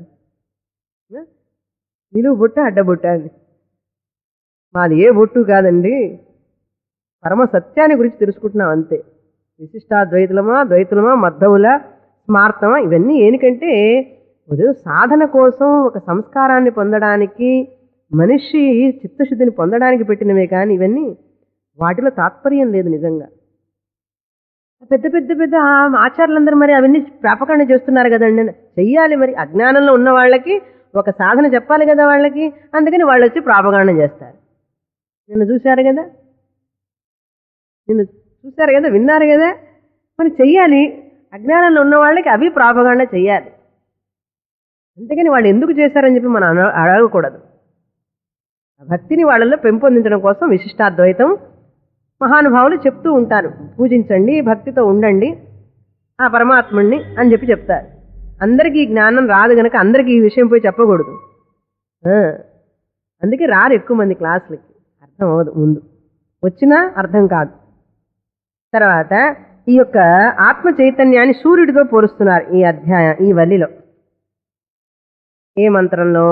నిలువు బొట్ట అడ్డబొట్ట అండి. మాది ఏ బొట్టు కాదండి, పరమ సత్యాన్ని గురించి తెలుసుకుంటున్నాం అంతే. విశిష్టాద్వైతులమా ద్వైతులమా మద్దవులా స్మార్తమా ఇవన్నీ ఏనికంటే సాధన కోసం ఒక సంస్కారాన్ని పొందడానికి మనిషి చిత్తశుద్ధిని పొందడానికి పెట్టినవే కానీ ఇవన్నీ వాటిలో తాత్పర్యం లేదు నిజంగా. పెద్ద పెద్ద పెద్ద ఆచార్యులందరూ మరి అవన్నీ ప్రాపకాండ చేస్తున్నారు కదండి. చెయ్యాలి మరి, అజ్ఞానంలో ఉన్న వాళ్ళకి ఒక సాధన చెప్పాలి కదా వాళ్ళకి, అందుకని వాళ్ళు వచ్చి ప్రాపకాండం చేస్తారు. నిన్ను చూశారు కదా, నిన్ను చూశారు కదా, విన్నారు కదా, మరి చెయ్యాలి. అజ్ఞానంలో ఉన్న వాళ్ళకి అవి ప్రాపకాండ చెయ్యాలి. అంతేగాని వాళ్ళు ఎందుకు చేశారని చెప్పి మనం అడగకూడదు. భక్తిని వాళ్ళలో పెంపొందించడం కోసం విశిష్టాద్వైతం మహానుభావులు చెప్తూ ఉంటారు. పూజించండి, భక్తితో ఉండండి ఆ పరమాత్ముడిని అని చెప్పి చెప్తారు. అందరికీ జ్ఞానం రాదు కనుక అందరికీ ఈ విషయం పోయి చెప్పకూడదు. అందుకే రారు ఎక్కువ మంది క్లాసులకి, అర్థం అవ్వదు, ముందు వచ్చినా అర్థం కాదు. తర్వాత ఈ యొక్క ఆత్మ చైతన్యాన్ని సూర్యుడితో పోలుస్తున్నారు ఈ అధ్యాయం ఈ వల్లిలో. ఏ మంత్రంలో?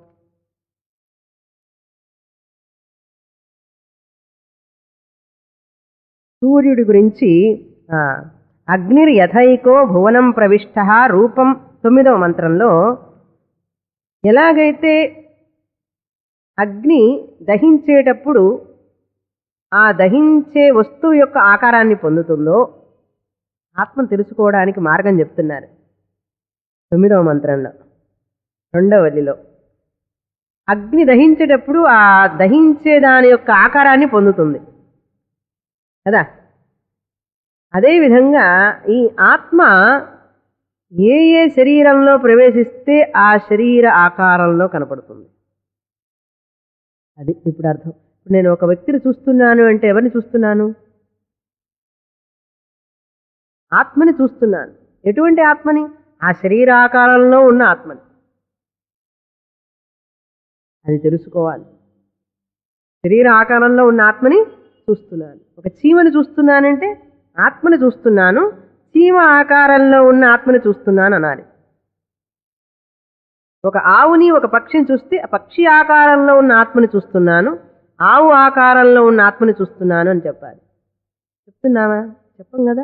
సూర్యుడి గురించి అగ్నిర్ యథైకో భువనం ప్రవిష్ట రూపం తొమ్మిదవ మంత్రంలో ఎలాగైతే అగ్ని దహించేటప్పుడు ఆ దహించే వస్తువు యొక్క ఆకారాన్ని పొందుతుందో ఆత్మను తెలుసుకోవడానికి మార్గం చెప్తున్నారు తొమ్మిదవ మంత్రంలో రెండవ వల్లిలో. అగ్ని దహించేటప్పుడు ఆ దహించే దాని యొక్క ఆకారాన్ని పొందుతుంది కదా. అదేవిధంగా ఈ ఆత్మ ఏ ఏ శరీరంలో ప్రవేశిస్తే ఆ శరీర ఆకారంలో కనపడుతుంది. అది ఇప్పుడు అర్థం. ఇప్పుడు నేను ఒక వ్యక్తిని చూస్తున్నాను అంటే ఎవరిని చూస్తున్నాను? ఆత్మని చూస్తున్నాను. ఎటువంటి ఆత్మని? ఆ శరీరాకారంలో ఉన్న ఆత్మని. అది తెలుసుకోవాలి. శరీర ఆకారంలో ఉన్న ఆత్మని చూస్తున్నాను. ఒక చీమని చూస్తున్నానంటే ఆత్మని చూస్తున్నాను, చీమ ఆకారంలో ఉన్న ఆత్మని చూస్తున్నాను అనాలి. ఒక ఆవుని ఒక పక్షిని చూస్తే ఆ పక్షి ఆకారంలో ఉన్న ఆత్మని చూస్తున్నాను, ఆవు ఆకారంలో ఉన్న ఆత్మని చూస్తున్నాను అని చెప్పాలి. చెప్తున్నావా? చెప్పం కదా.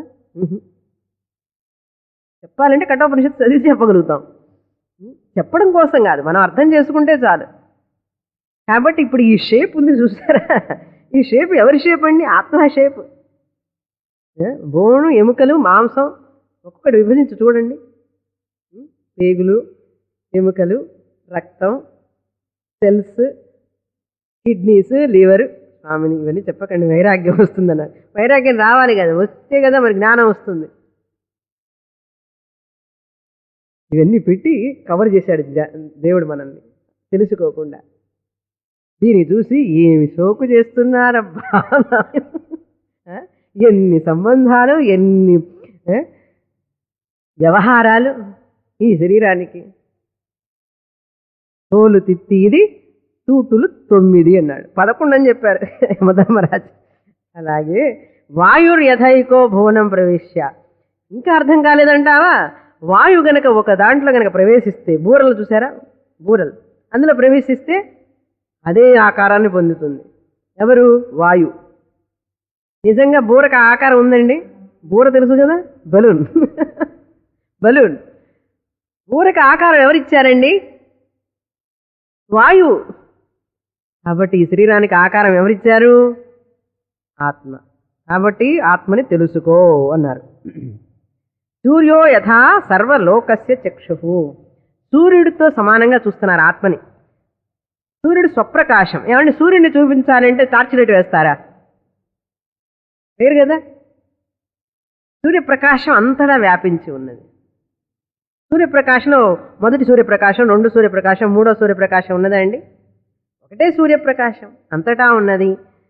చెప్పాలంటే కఠోపనిషత్తు చదివి చెప్పగలుగుతాం. చెప్పడం కోసం కాదు, మనం అర్థం చేసుకుంటే చాలు. కాబట్టి ఇప్పుడు ఈ షేప్ ఉంది చూసారా, ఈ షేప్ ఎవరి షేప్ అండి? ఆత్మ షేప్. బోను, ఎముకలు, మాంసం ఒక్కొక్కటి విభజించి చూడండి. పేగులు, ఎముకలు, రక్తం, సెల్స్, కిడ్నీస్, లివర్. స్వామిని ఇవన్నీ చెప్పకండి, వైరాగ్యం వస్తుందన్న. వైరాగ్యం రావాలి కదా, వస్తే కదా మరి జ్ఞానం వస్తుంది. ఇవన్నీ పెట్టి కవర్ చేశాడు దేవుడు మనల్ని తెలుసుకోకుండా. దీన్ని చూసి ఏమి సోకు చేస్తున్నారబ్బా, ఎన్ని సంబంధాలు, ఎన్ని వ్యవహారాలు ఈ శరీరానికి. తోలు తిత్తి ఇది, తూటులు తొమ్మిది అన్నాడు, పదకొండు అని చెప్పారు యమధర్మరాజు. అలాగే వాయుర్ యథైకో భువనం ప్రవేశ్య. ఇంకా అర్థం కాలేదంటావా? వాయు గనక ఒక దాంట్లో గనక ప్రవేశిస్తే, బూరలు చూసారా, బూరలు అందులో ప్రవేశిస్తే అదే ఆకారాన్ని పొందుతుంది. ఎవరు? వాయు. నిజంగా బూరకు ఆకారం ఉందండి. బూర తెలుసు కదా, బలూన్. బలూన్ బూరకు ఆకారం ఎవరిచ్చారండి? వాయువు. కాబట్టి ఈ శరీరానికి ఆకారం ఎవరిచ్చారు? ఆత్మ. కాబట్టి ఆత్మని తెలుసుకో అన్నారు. సూర్యో యథా సర్వలోకస్య చక్షు. సూర్యుడితో సమానంగా చూస్తున్నారు ఆత్మని. సూర్యుడు స్వప్రకాశం. ఏమంటే సూర్యుడిని చూపించాలంటే టార్చ్ లైట్ వేస్తారా? వేరు కదా. సూర్యప్రకాశం అంతటా వ్యాపించి ఉన్నది. సూర్యప్రకాశంలో మొదటి సూర్యప్రకాశం, రెండు సూర్యప్రకాశం, మూడో సూర్యప్రకాశం ఉన్నదా అండి? ఒకటే సూర్యప్రకాశం అంతటా ఉన్నది.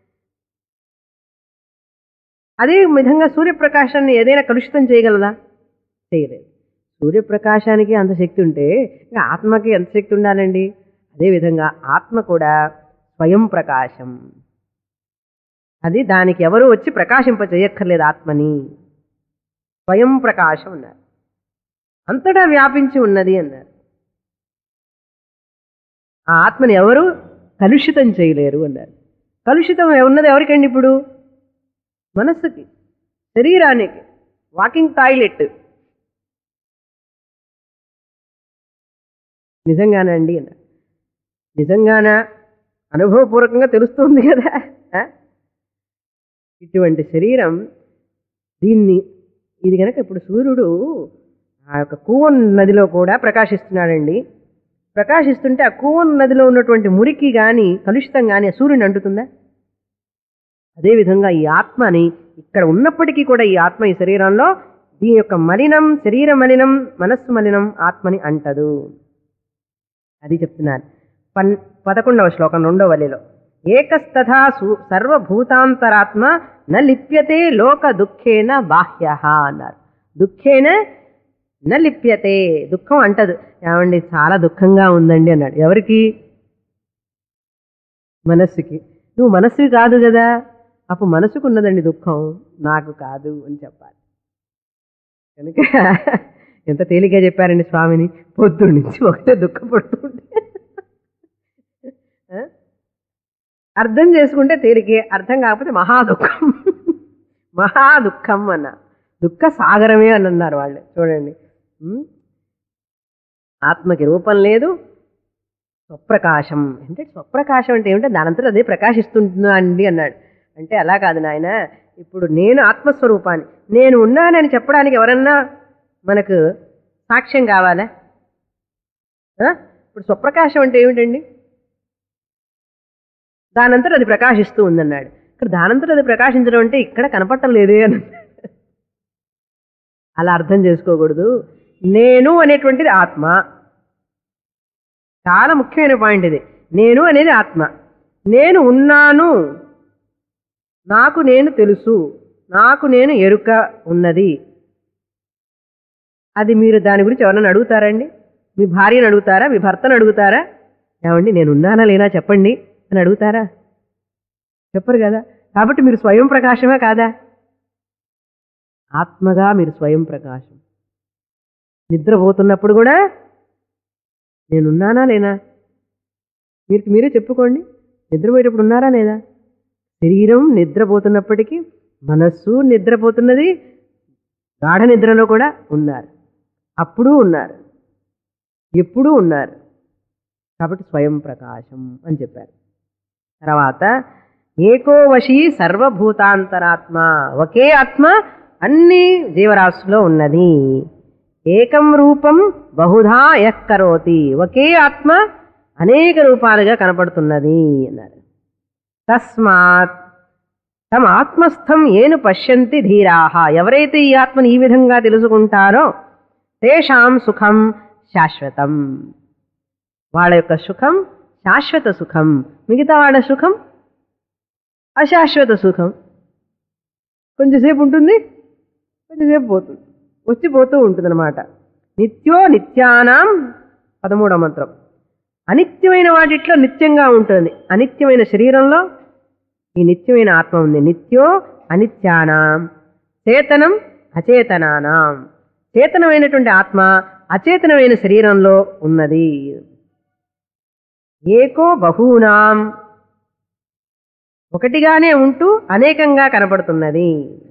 అదే విధంగా సూర్యప్రకాశాన్ని ఏదైనా కలుషితం చేయగలదా? చేయలేదు. సూర్యప్రకాశానికి అంత శక్తి ఉంటే ఇంకా ఆత్మకి ఎంత శక్తి ఉండాలండి? అదేవిధంగా ఆత్మ కూడా స్వయం ప్రకాశం. అది దానికి ఎవరు వచ్చి ప్రకాశింప చేయక్కర్లేదు ఆత్మని. స్వయం ప్రకాశం అన్నారు. అంతటా వ్యాపించి ఉన్నది అన్నారు. ఆ ఆత్మని ఎవరు కలుషితం చేయలేరు అన్నారు. కలుషితం ఉన్నది ఎవరికండి? ఇప్పుడు మనస్సుకి, శరీరానికి. Walking toilet. నిజంగానా అండి అన్నారు. నిజంగానా? అనుభవపూర్వకంగా తెలుస్తుంది కదా. ఇటువంటి శరీరం, దీన్ని ఇది కనుక ఇప్పుడు సూర్యుడు ఆ యొక్క కూవన్ నదిలో కూడా ప్రకాశిస్తున్నాడండి. ప్రకాశిస్తుంటే ఆ కూవన్ నదిలో ఉన్నటువంటి మురికి కానీ కలుషితం కానీ సూర్యుని అంటుతుందా? అదేవిధంగా ఈ ఆత్మని ఇక్కడ ఉన్నప్పటికీ కూడా ఈ ఆత్మ ఈ శరీరంలో దీని యొక్క మలినం, శరీర మలినం, మనస్సు మలినం ఆత్మని అంటదు. అది చెప్తున్నారు. పన్ పదకొండవ శ్లోకం రెండవ వల్లిలో ఏకస్తథా సర్వభూతాంతరాత్మ న లిప్యతే లోక దుఃఖేన బాహ్య అన్నారు. దుఃఖేన న లిప్యతే, దుఃఖం అంటదు. ఏమండి చాలా దుఃఖంగా ఉందండి అన్నాడు. ఎవరికి? మనస్సుకి. నువ్వు మనస్సువి కాదు కదా, అప్పుడు మనసుకు ఉన్నదండి దుఃఖం, నాకు కాదు అని చెప్పాలి. కనుక ఎంత తేలిగ్గా చెప్పారండి స్వామిని. పొద్దున్న నుంచి ఒకటే దుఃఖపడుతుంటే అర్థం చేసుకుంటే తేలికే, అర్థం కాకపోతే మహా దుఃఖం. మహా దుఃఖం అన్న, దుఃఖ సాగరమే అని అన్నారు వాళ్ళు. చూడండి, ఆత్మకి రూపం లేదు, స్వప్రకాశం అంటే స్వప్రకాశం అంటే ఏమిటంటే దానంతరం అదే ప్రకాశిస్తుంటుందా అండి అన్నాడు. అంటే అలా కాదు నాయన, ఇప్పుడు నేను ఆత్మస్వరూపాన్ని, నేను ఉన్నానని చెప్పడానికి ఎవరన్నా మనకు సాక్ష్యం కావాలా? ఇప్పుడు స్వప్రకాశం అంటే ఏమిటండి? దానంతరం అది ప్రకాశిస్తూ ఉందన్నాడు. ఇక్కడ దానంతరం అది ప్రకాశించడం అంటే ఇక్కడ కనపడటం లేదే అని అలా అర్థం చేసుకోకూడదు. నేను అనేటువంటిది ఆత్మ. చాలా ముఖ్యమైన పాయింట్ ఇది. నేను అనేది ఆత్మ. నేను ఉన్నాను, నాకు నేను తెలుసు, నాకు నేను ఎరుక ఉన్నది. అది మీరు దాని గురించి ఎవరన్నా అడుగుతారండి? మీ భార్యను అడుగుతారా? మీ భర్తను అడుగుతారా? ఏమండి నేను ఉన్నానా లేనా చెప్పండి అని అడుగుతారా? చెప్పరు కదా. కాబట్టి మీరు స్వయం ప్రకాశమే కాదా? ఆత్మగా మీరు స్వయం ప్రకాశం. నిద్రపోతున్నప్పుడు కూడా నేనున్నానా లేనా మీరు మీరే చెప్పుకోండి. నిద్రపోయేటప్పుడు ఉన్నారా లేదా? శరీరం నిద్రపోతున్నప్పటికీ మనస్సు నిద్రపోతున్నది, గాఢ నిద్రలో కూడా ఉన్నారు, అప్పుడు ఉన్నారు, ఎప్పుడూ ఉన్నారు. కాబట్టి స్వయం ప్రకాశం అని చెప్పారు. తర్వాత ఏకోవశీ సర్వభూతాంతరాత్మ, ఒకే ఆత్మ అన్ని జీవరాశుల్లో ఉన్నది. ఏకం రూపం బహుధా యః కరోతి, ఒకే ఆత్మ అనేక రూపాలుగా కనపడుతున్నది అన్నారు. తస్మాత్ తమ ఆత్మస్థం ఏను పశ్యంతి ధీరాహ, ఎవరైతే ఈ ఆత్మని ఈ విధంగా తెలుసుకుంటారో తేషాం సుఖం శాశ్వతం, వాళ్ళ యొక్క సుఖం శాశ్వత సుఖం. మిగతా వాళ్ళ సుఖం అశాశ్వత సుఖం. కొంచెంసేపు ఉంటుంది, కొంచెంసేపు పోతుంది, వచ్చిపోతూ ఉంటుంది అనమాట. నిత్యో నిత్యానాం పదమూడవ మంత్రం. అనిత్యమైన వాటిట్లో నిత్యంగా ఉంటుంది. అనిత్యమైన శరీరంలో ఈ నిత్యమైన ఆత్మ ఉంది. నిత్యో అనిత్యానాం చేతనం అచేతనానాం, చేతనమైనటువంటి ఆత్మ అచేతనమైన శరీరంలో ఉన్నది. ఏకో బహూనాం, ఒకటిగానే ఉంటూ అనేకంగా కనపడుతున్నది.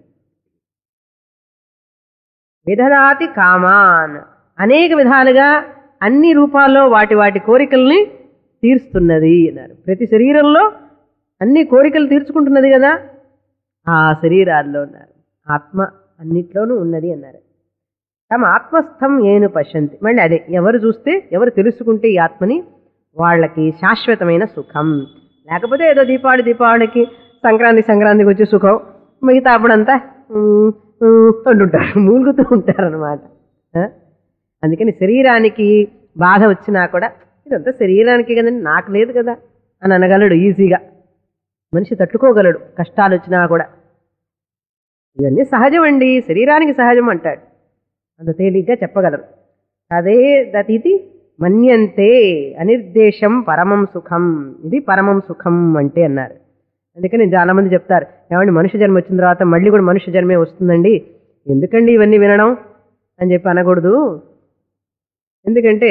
విదధాతి కామాన్, అనేక విధాలుగా అన్ని రూపాల్లో వాటి వాటి కోరికల్ని తీరుస్తున్నది అన్నారు. ప్రతి శరీరంలో అన్ని కోరికలు తీర్చుకుంటున్నది కదా, ఆ శరీరాల్లో ఉన్నారు. ఆత్మ అన్నిట్లోనూ ఉన్నది అన్నారు. తమ ఆత్మస్థం ఏను పశ్యంతి, మళ్ళీ అదే ఎవరు చూస్తే ఎవరు తెలుసుకుంటే ఈ ఆత్మని వాళ్ళకి శాశ్వతమైన సుఖం. లేకపోతే ఏదో దీపావళి దీపావళికి సంక్రాంతి సంక్రాంతికి వచ్చే సుఖం, మిగతా అప్పుడంతా అంటుంటారు, మూలుగుతూ ఉంటారు అనమాట. అందుకని శరీరానికి బాధ వచ్చినా కూడా ఇదంతా శరీరానికి కదండి, నాకు లేదు కదా అని అనగలడు ఈజీగా. మనిషి తట్టుకోగలడు కష్టాలు వచ్చినా కూడా. ఇవన్నీ సహజం అండి, శరీరానికి సహజం అంటాడు, అంత తేలిగ్గా చెప్పగలరు. అదే దతిథి మన్యంతే అనిర్దేశం పరమం సుఖం, ఇది పరమం సుఖం అంటే అన్నారు. అందుకని చాలా మంది చెప్తారు, ఏమండి మనుష్య జన్మ వచ్చిన తర్వాత మళ్ళీ కూడా మనుష్య జన్మే వస్తుందండి, ఎందుకండి ఇవన్నీ వినడం అని చెప్పి అనకూడదు. ఎందుకంటే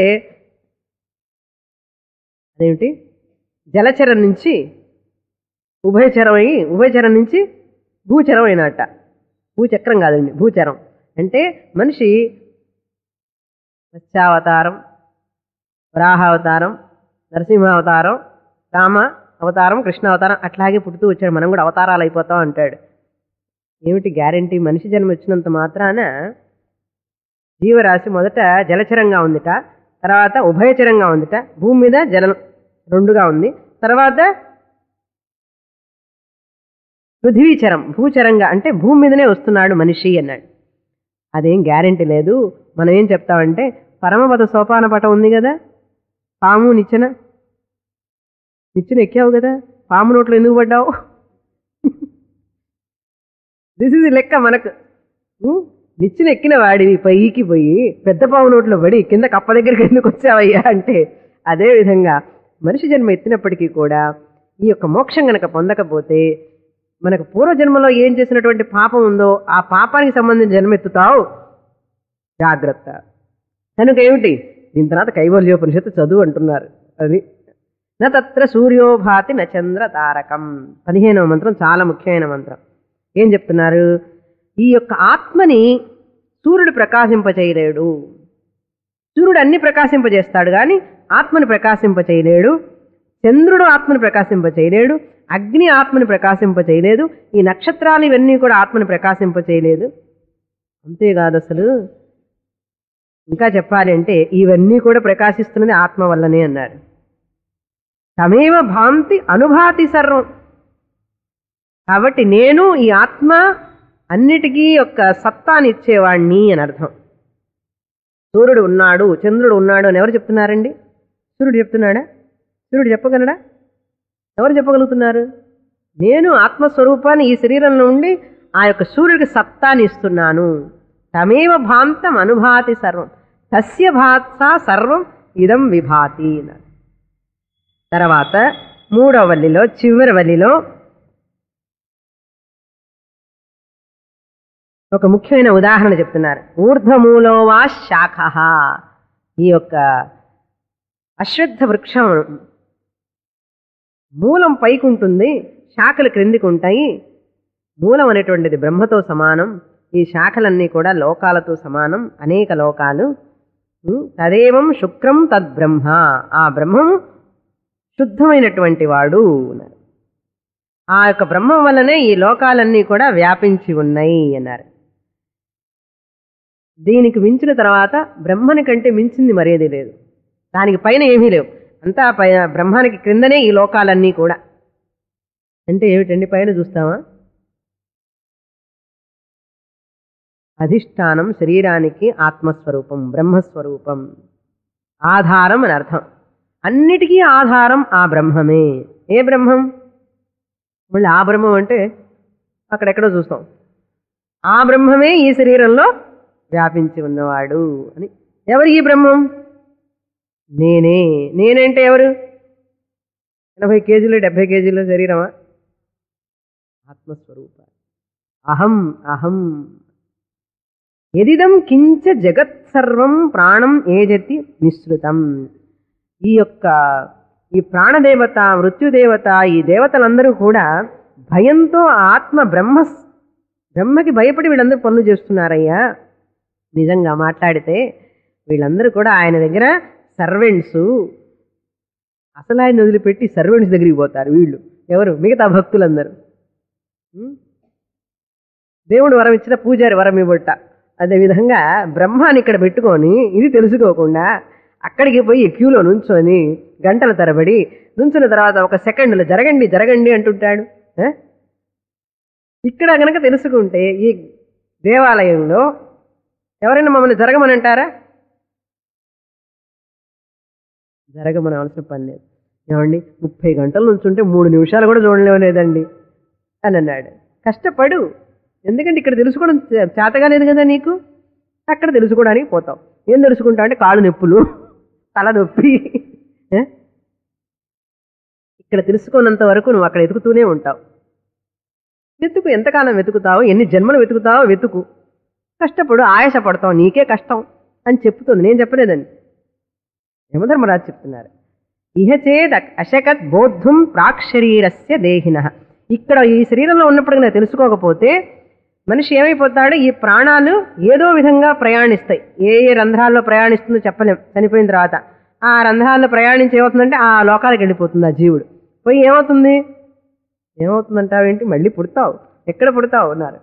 అదేమిటి, జలచరం నుంచి ఉభయచరం అయి ఉభయచరం నుంచి భూచరం అయినట్ట. భూచక్రం కాదండి, భూచరం. అంటే మనిషి మత్స్యావతారం, వరాహావతారం, నరసింహావతారం, రామ అవతారం, కృష్ణ అవతారం అట్లాగే పుట్టుతూ వచ్చాడు. మనం కూడా అవతారాలు అయిపోతాం అంటాడు. ఏమిటి గ్యారంటీ? మనిషి జన్మ వచ్చినంత మాత్రాన జీవరాశి మొదట జలచరంగా ఉందిట, తర్వాత ఉభయచరంగా ఉందిట, భూమి మీద జలం రెండుగా ఉంది, తర్వాత పృథ్వీచరం భూచరంగా, అంటే భూమి మీదనే వస్తున్నాడు మనిషి అన్నాడు. అదేం గ్యారంటీ లేదు. మనం ఏం చెప్తామంటే పరమపద సోపాన పటం ఉంది కదా, పాము నిచ్చెన, నిచ్చెన ఎక్కావు కదా, పాము నోట్లో ఎందుకు పడ్డావు? దిస్ ఇస్ లెక్క మనకు. నిచ్చెన ఎక్కిన వాడివి పైకి పోయి పెద్ద పాము నోట్లో పడి కింద కప్ప దగ్గరికి ఎందుకు వచ్చావయ్యా అంటే, అదేవిధంగా మనిషి జన్మ ఎత్తినప్పటికీ కూడా ఈ యొక్క మోక్షం గనక పొందకపోతే మనకు పూర్వజన్మలో ఏం చేసినటువంటి పాపం ఉందో ఆ పాపానికి సంబంధించిన జన్మ ఎత్తుతావు, జాగ్రత్త. కనుక ఏమిటి, దీని తర్వాత కైవల్యోపనిషత్తు చదువు అంటున్నారు. అది నా తత్ర సూర్యోభాతి న చంద్ర తారకం, పదిహేనవ మంత్రం చాలా ముఖ్యమైన మంత్రం. ఏం చెప్తున్నారు? ఈ యొక్క ఆత్మని సూర్యుడు ప్రకాశింపచేయలేడు. సూర్యుడు అన్ని ప్రకాశింపజేస్తాడు కానీ ఆత్మని ప్రకాశింపచేయలేడు. చంద్రుడు ఆత్మని ప్రకాశింపచేయలేడు, అగ్ని ఆత్మని ప్రకాశింపచేయలేదు, ఈ నక్షత్రాలు ఇవన్నీ కూడా ఆత్మని ప్రకాశింపచేయలేదు. అంతేకాదు, అసలు ఇంకా చెప్పాలి అంటే ఇవన్నీ కూడా ప్రకాశిస్తున్నది ఆత్మ వల్లనే అన్నారు. తమేవ భాంతి అనుభాతి సర్వం. కాబట్టి నేను ఈ ఆత్మ అన్నిటికీ యొక్క సత్తాని ఇచ్చేవాణ్ణి అని అర్థం. సూర్యుడు ఉన్నాడు, చంద్రుడు ఉన్నాడు అని ఎవరు చెప్తున్నారండి? సూర్యుడు చెప్తున్నాడా? సూర్యుడు చెప్పగలడా? ఎవరు చెప్పగలుగుతున్నారు? నేను ఆత్మస్వరూపాన్ని ఈ శరీరంలో ఉండి ఆ యొక్క సూర్యుడికి సత్తాని ఇస్తున్నాను. తమేవ భాంతం అనుభాతి సర్వం, తస్య భాత్సా సర్వం ఇదం విభాతి. తర్వాత మూడవ వల్లిలో చివరి వల్లిలో ఒక ముఖ్యమైన ఉదాహరణ చెప్తున్నారు. ఊర్ధ్వమూలో వా శాఖ. ఈ యొక్క అశ్వత్థ వృక్షం మూలం పైకి ఉంటుంది, శాఖలు క్రిందికి ఉంటాయి. మూలం అనేటువంటిది బ్రహ్మతో సమానం, ఈ శాఖలన్నీ కూడా లోకాలతో సమానం, అనేక లోకాలు. తదేవం శుక్రం తద్బ్రహ్మ, ఆ బ్రహ్మము శుద్ధమైనటువంటి వాడు. ఆ యొక్క బ్రహ్మం వల్లనే ఈ లోకాలన్నీ కూడా వ్యాపించి ఉన్నాయి అన్నారు. దీనికి మించిన తర్వాత బ్రహ్మని కంటే మించింది మరేది లేదు, దానికి పైన ఏమీ లేవు, అంతా పైన బ్రహ్మానికి క్రిందనే ఈ లోకాలన్నీ కూడా. అంటే ఏమిటండి? పైన చూస్తామా, అధిష్టానం శరీరానికి ఆత్మస్వరూపం, బ్రహ్మస్వరూపం, ఆధారం అని అర్థం. అన్నిటికీ ఆధారం ఆ బ్రహ్మమే. ఏ బ్రహ్మం? మళ్ళీ ఆ బ్రహ్మం అంటే అక్కడెక్కడో చూస్తాం. ఆ బ్రహ్మమే ఈ శరీరంలో వ్యాపించి ఉన్నవాడు అని. ఎవరు ఈ బ్రహ్మం? నేనే. నేనంటే ఎవరు? ఎనభై కేజీలు డెబ్బై కేజీలు శరీరమా? ఆత్మస్వరూప. అహం అహం ఎదిదం కించ జగత్సర్వం ప్రాణం ఏజతి నిశ్రుతం. ఈ యొక్క ఈ ప్రాణదేవత, మృత్యుదేవత, ఈ దేవతలందరూ కూడా భయంతో ఆత్మ బ్రహ్మ బ్రహ్మకి భయపడి వీళ్ళందరూ పనులు చేస్తున్నారయ్యా. నిజంగా మాట్లాడితే వీళ్ళందరూ కూడా ఆయన దగ్గర సర్వెంట్సు. అసలు ఆయన వదిలిపెట్టి సర్వెంట్స్ దగ్గరికి పోతారు వీళ్ళు. ఎవరు? మిగతా భక్తులందరూ. దేవుడు వరం ఇచ్చిన పూజారి వరం ఇవ్వట. అదేవిధంగా బ్రహ్మాన్ని ఇక్కడ పెట్టుకొని ఇది తెలుసుకోకుండా అక్కడికి పోయి క్యూలో నుంచొని గంటల తరబడి నుంచిన తర్వాత ఒక సెకండ్లో జరగండి జరగండి అంటుంటాడు. ఇక్కడ కనుక తెలుసుకుంటే ఈ దేవాలయంలో ఎవరైనా మమ్మల్ని జరగమని అంటారా? జరగమని అవసరం పని లేదు. ఏమండి, ముప్పై గంటల నుంచి ఉంటే మూడు నిమిషాలు కూడా చూడలేవలేదండి అని అన్నాడు. కష్టపడు, ఎందుకంటే ఇక్కడ తెలుసుకోవడం చేతగా లేదు కదా నీకు. అక్కడ తెలుసుకోవడానికి పోతావు. ఏం తెలుసుకుంటావు అంటే కాళ్ళు నొప్పులు, తల నొప్పి. ఇక్కడ తెలుసుకున్నంత వరకు నువ్వు అక్కడ వెతుకుతూనే ఉంటావు. వెతుకు, ఎంతకాలం వెతుకుతావు, ఎన్ని జన్మలు వెతుకుతావో వెతుకు. కష్టపడు, ఆయాసపడతావు, నీకే కష్టం అని చెప్తుంది. నేను చెప్పలేదండి, యమధర్మరాజు చెప్తున్నారు. ఇహ చేద్ అశకత్ బోద్ధుం ప్రాక్ శరీరస్య దేహిన. ఇక్కడ ఈ శరీరంలో ఉన్నప్పుడు నేను తెలుసుకోకపోతే మనిషి ఏమైపోతాడు, ఈ ప్రాణాలు ఏదో విధంగా ప్రయాణిస్తాయి. ఏ ఏ రంధ్రాల్లో ప్రయాణిస్తుందో చెప్పలేం. చనిపోయిన తర్వాత ఆ రంధ్రాల్లో ప్రయాణించి ఏమవుతుందంటే ఆ లోకాలకు వెళ్ళిపోతుంది ఆ జీవుడు. పోయి ఏమవుతుంది ఏమవుతుందంటావేంటి, మళ్ళీ పుడతావు. ఎక్కడ పుడతావు అన్నారు.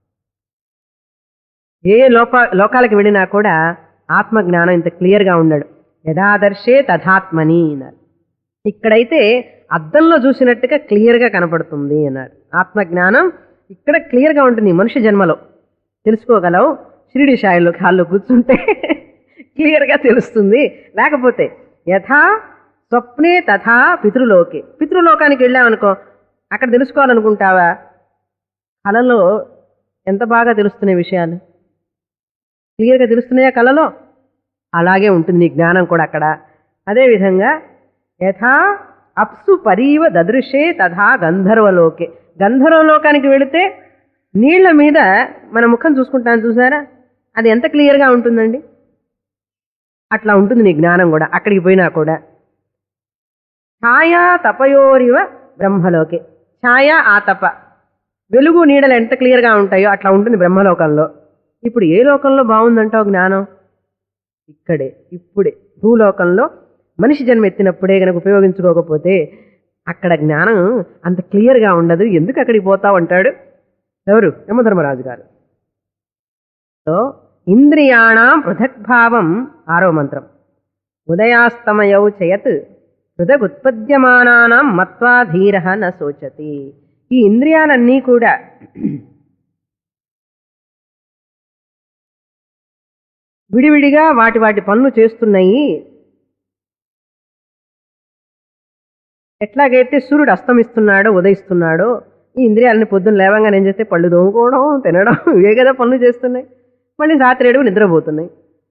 ఏ లోప లోకాలకు వెళ్ళినా కూడా ఆత్మజ్ఞానం ఇంత క్లియర్గా ఉన్నాడు. యథాదర్శే తథాత్మని అన్నారు. ఇక్కడైతే అద్దంలో చూసినట్టుగా క్లియర్గా కనపడుతుంది అన్నారు. ఆత్మజ్ఞానం ఇక్కడ క్లియర్గా ఉంటుంది. మనుష్య జన్మలో తెలుసుకోగలవు, షిరిడి షాయిలో కాళ్ళు కూర్చుంటే క్లియర్గా తెలుస్తుంది. లేకపోతే యథా స్వప్నే తథా పితృలోకే. పితృలోకానికి వెళ్ళామనుకో, అక్కడ తెలుసుకోవాలనుకుంటావా? కళలో ఎంత బాగా తెలుస్తున్నాయి విషయాలు, క్లియర్గా తెలుస్తున్నాయా కళలో? అలాగే ఉంటుంది నీ జ్ఞానం కూడా అక్కడ. అదేవిధంగా యథా అప్సు పరీవ దదృశే తథా గంధర్వలోకే. గంధర్వలోకానికి వెళితే నీళ్ల మీద మన ముఖం చూసుకుంటాను చూసారా, అది ఎంత క్లియర్గా ఉంటుందండి. అట్లా ఉంటుంది నీ జ్ఞానం కూడా అక్కడికి పోయినా కూడా. ఛాయా తపయోరివ బ్రహ్మలోకే. ఛాయ ఆతప, వెలుగు నీడలు ఎంత క్లియర్గా ఉంటాయో అట్లా ఉంటుంది బ్రహ్మలోకంలో. ఇప్పుడు ఏ లోకంలో బాగుందంటావు జ్ఞానం? ఇక్కడే, ఇప్పుడే భూలోకంలో మనిషి జన్మ ఎత్తినప్పుడే కనుక ఉపయోగించుకోకపోతే అక్కడ జ్ఞానం అంత క్లియర్గా ఉండదు. ఎందుకు అక్కడికి పోతావు అంటాడు ఎవరు? యమధర్మరాజు గారు. సో ఇంద్రియాణం పృథగ్భావం ఆరో మంత్రం. ఉదయాస్తమయౌ చయత్ పృథగుత్పద్యమానానాం మత్వా ధీరః న శోచతి. ఈ ఇంద్రియాలన్నీ కూడా విడివిడిగా వాటి వాటి పనులు చేస్తున్నాయి. ఎట్లాగైతే సూర్యుడు అస్తమిస్తున్నాడో ఉదయిస్తున్నాడో, ఈ ఇంద్రియాలని పొద్దున్న లేవంగానే ఏం చేస్తే పళ్ళు దోముకోవడం, తినడం, ఇవే కదా పనులు చేస్తున్నాయి. మళ్ళీ రాత్రి ఏడుగు నిద్రపోతున్నాయి.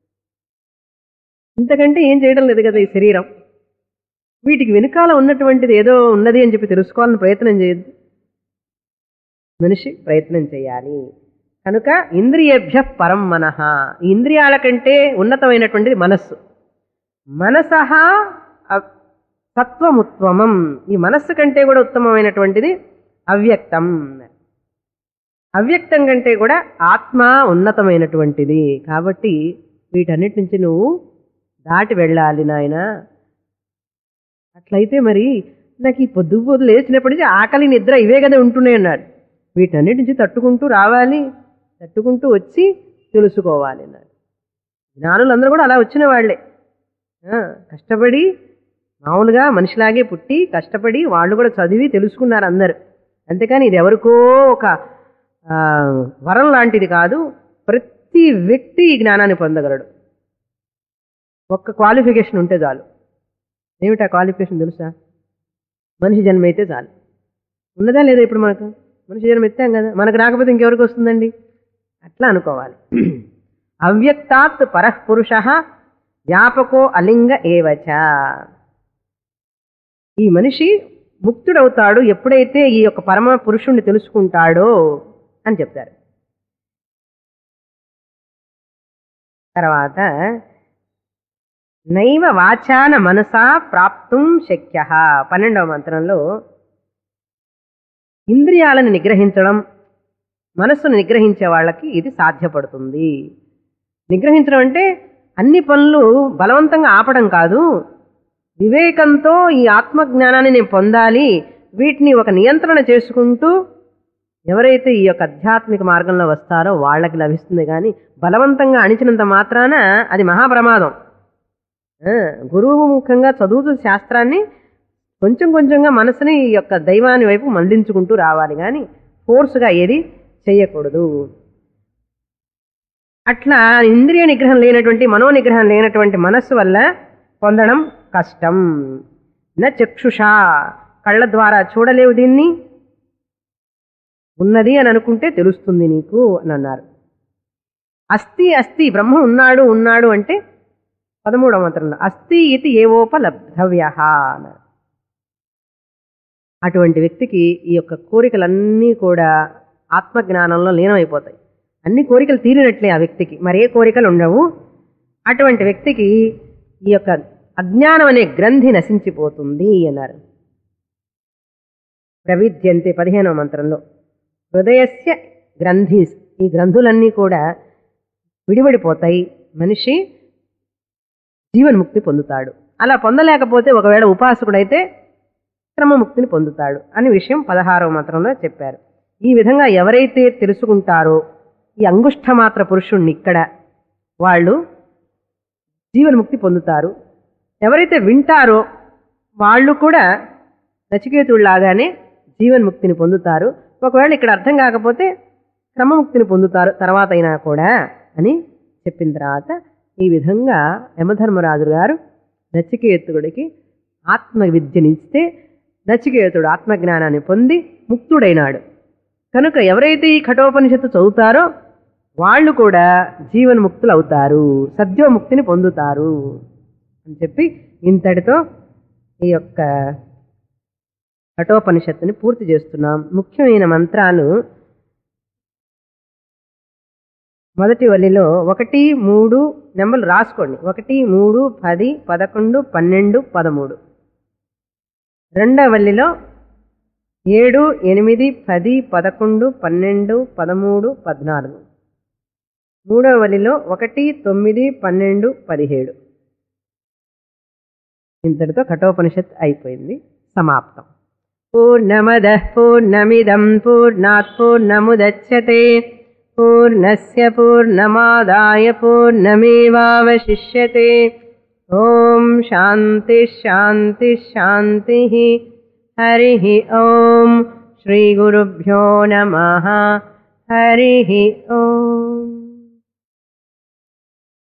ఇంతకంటే ఏం చేయడం లేదు కదా ఈ శరీరం. వీటికి వెనుకాల ఉన్నటువంటిది ఏదో ఉన్నది అని చెప్పి తెలుసుకోవాలని ప్రయత్నం చేయొద్దు. మనిషి ప్రయత్నం చేయాలి. కనుక ఇంద్రియేభ్య పరం మనః. ఈ ఇంద్రియాల కంటే ఉన్నతమైనటువంటిది మనస్సు. మనసః సత్వముత్తమం. ఈ మనస్సు కంటే కూడా ఉత్తమమైనటువంటిది అవ్యక్తం. అవ్యక్తం కంటే కూడా ఆత్మ ఉన్నతమైనటువంటిది. కాబట్టి వీటన్నిటి నుంచి నువ్వు దాటి వెళ్ళాలి నాయన. అట్లయితే మరి నాకు ఈ పొద్దు పొద్దు లేచినప్పటి నుంచి ఆకలి నిద్ర ఇవే కదా ఉంటున్నాయి అన్నాడు. వీటన్నిటి నుంచి తట్టుకుంటూ రావాలి, తట్టుకుంటూ వచ్చి తెలుసుకోవాలి అన్నాడు. జ్ఞానులందరూ కూడా అలా వచ్చిన వాళ్ళే. కష్టపడి మామూలుగా మనిషిలాగే పుట్టి కష్టపడి వాళ్ళు కూడా చదివి తెలుసుకున్నారు అందరు. అంతేకాని ఇది ఎవరికో ఒక వరం లాంటిది కాదు. ప్రతి వ్యక్తి ఈ జ్ఞానాన్ని పొందగలడు. ఒక్క క్వాలిఫికేషన్ ఉంటే చాలు. ఏమిటా క్వాలిఫికేషన్ తెలుసా? మనిషి జన్మ అయితే చాలు. ఉన్నదా లేదా? ఇప్పుడు మనకు మనిషి జన్మ ఎత్తాం కదా, మనకు రాకపోతే ఇంకెవరికి వస్తుందండి? అట్లా అనుకోవాలి. అవ్యక్తాత్ పరః పురుషః వ్యాపకో అలింగ ఏవచ. ఈ మనిషి ముక్తుడవుతాడు ఎప్పుడైతే ఈ యొక్క పరమ పురుషుణ్ణి తెలుసుకుంటాడో అని చెప్తారు. తర్వాత నైవ వాచాన మనసా ప్రాప్తుం శక్య. పన్నెండవ మంత్రంలో ఇంద్రియాలను నిగ్రహించడం, మనస్సును నిగ్రహించే వాళ్ళకి ఇది సాధ్యపడుతుంది. నిగ్రహించడం అంటే అన్ని పనులు బలవంతంగా ఆపడం కాదు. వివేకంతో ఈ ఆత్మజ్ఞానాన్ని నేను పొందాలి, వీటిని ఒక నియంత్రణ చేసుకుంటూ ఎవరైతే ఈ యొక్క ఆధ్యాత్మిక మార్గంలో వస్తారో వాళ్ళకి లభిస్తుంది. కానీ బలవంతంగా అణిచినంత మాత్రాన అది మహాప్రమాదం. గురువు ముఖంగా చదువుతూ శాస్త్రాన్ని కొంచెం కొంచెంగా మనసుని ఈ యొక్క దైవాన్ని వైపు మళ్లించుకుంటూ రావాలి, కానీ ఫోర్స్గా ఏది చేయకూడదు. అట్లా ఇంద్రియ నిగ్రహం లేనటువంటి, మనో నిగ్రహం లేనటువంటి మనస్సు వల్ల పొందడం కష్టం. న చక్షుషా, కళ్ళ ద్వారా చూడలేవు దీన్ని, ఉన్నది అని అనుకుంటే తెలుస్తుంది నీకు అని అన్నారు. అస్థి అస్థి బ్రహ్మ ఉన్నాడు ఉన్నాడు అంటే పదమూడవ మంత్రంలో అస్థి ఇది ఏవోపలబ్ధవ్య అన్నారు. అటువంటి వ్యక్తికి ఈ యొక్క కోరికలన్నీ కూడా ఆత్మజ్ఞానంలో లీనమైపోతాయి. అన్ని కోరికలు తీరినట్లే ఆ వ్యక్తికి, మరే కోరికలు ఉండవు. అటువంటి వ్యక్తికి ఈ యొక్క అజ్ఞానం అనే గ్రంథి నశించిపోతుంది అన్నారు. ప్రవిద్యంతే పదిహేనవ మంత్రంలో హృదయస్య గ్రంథి, ఈ గ్రంథులన్నీ కూడా విడివడిపోతాయి, మనిషి జీవన్ముక్తి పొందుతాడు. అలా పొందలేకపోతే ఒకవేళ ఉపాసకుడైతే క్రమముక్తిని పొందుతాడు అని విషయం పదహారవ మంత్రంలో చెప్పారు. ఈ విధంగా ఎవరైతే తెలుసుకుంటారో ఈ అంగుష్ఠమాత్ర పురుషుణ్ణి ఇక్కడ, వాళ్ళు జీవన్ముక్తి పొందుతారు. ఎవరైతే వింటారో వాళ్ళు కూడా నచికేతుడిలాగానే జీవన్ముక్తిని పొందుతారు. ఒకవేళ ఇక్కడ అర్థం కాకపోతే క్రమముక్తిని పొందుతారు తర్వాత అయినా కూడా అని చెప్పిన తర్వాత ఈ విధంగా యమధర్మరాజు గారు నచికేతుడికి ఆత్మ విద్యనిస్తే నచికేతుడు ఆత్మజ్ఞానాన్ని పొంది ముక్తుడైనాడు. కనుక ఎవరైతే ఈ కఠోపనిషత్తు చదువుతారో వాళ్ళు కూడా జీవన్ముక్తులు అవుతారు, సద్యోముక్తిని పొందుతారు అని చెప్పి ఇంతటితో ఈ యొక్క కఠోపనిషత్తుని పూర్తి చేస్తున్నాం. ముఖ్యమైన మంత్రాలు మొదటి వల్లిలో ఒకటి మూడు నెంబర్లు రాసుకోండి. ఒకటి మూడు పది పదకొండు పన్నెండు పదమూడు. రెండవ వల్లిలో ఏడు ఎనిమిది పది పదకొండు పన్నెండు పదమూడు పద్నాలుగు. మూడవ వల్లిలో ఒకటి తొమ్మిది పన్నెండు పదిహేడు. ఇంతటితో కఠోపనిషత్ అయిపోయింది, సమాప్తం. పూర్ణమదః పూర్ణమిదం పూర్ణాత్ పూర్ణముదచ్యతే పూర్ణస్య పూర్ణమాదాయ పూర్ణమేవావశిష్యతే. ఓం శాంతి శాంతి శాంతి. హరి ఓం శ్రీ గురుభ్యో నమః. హరి ఓం.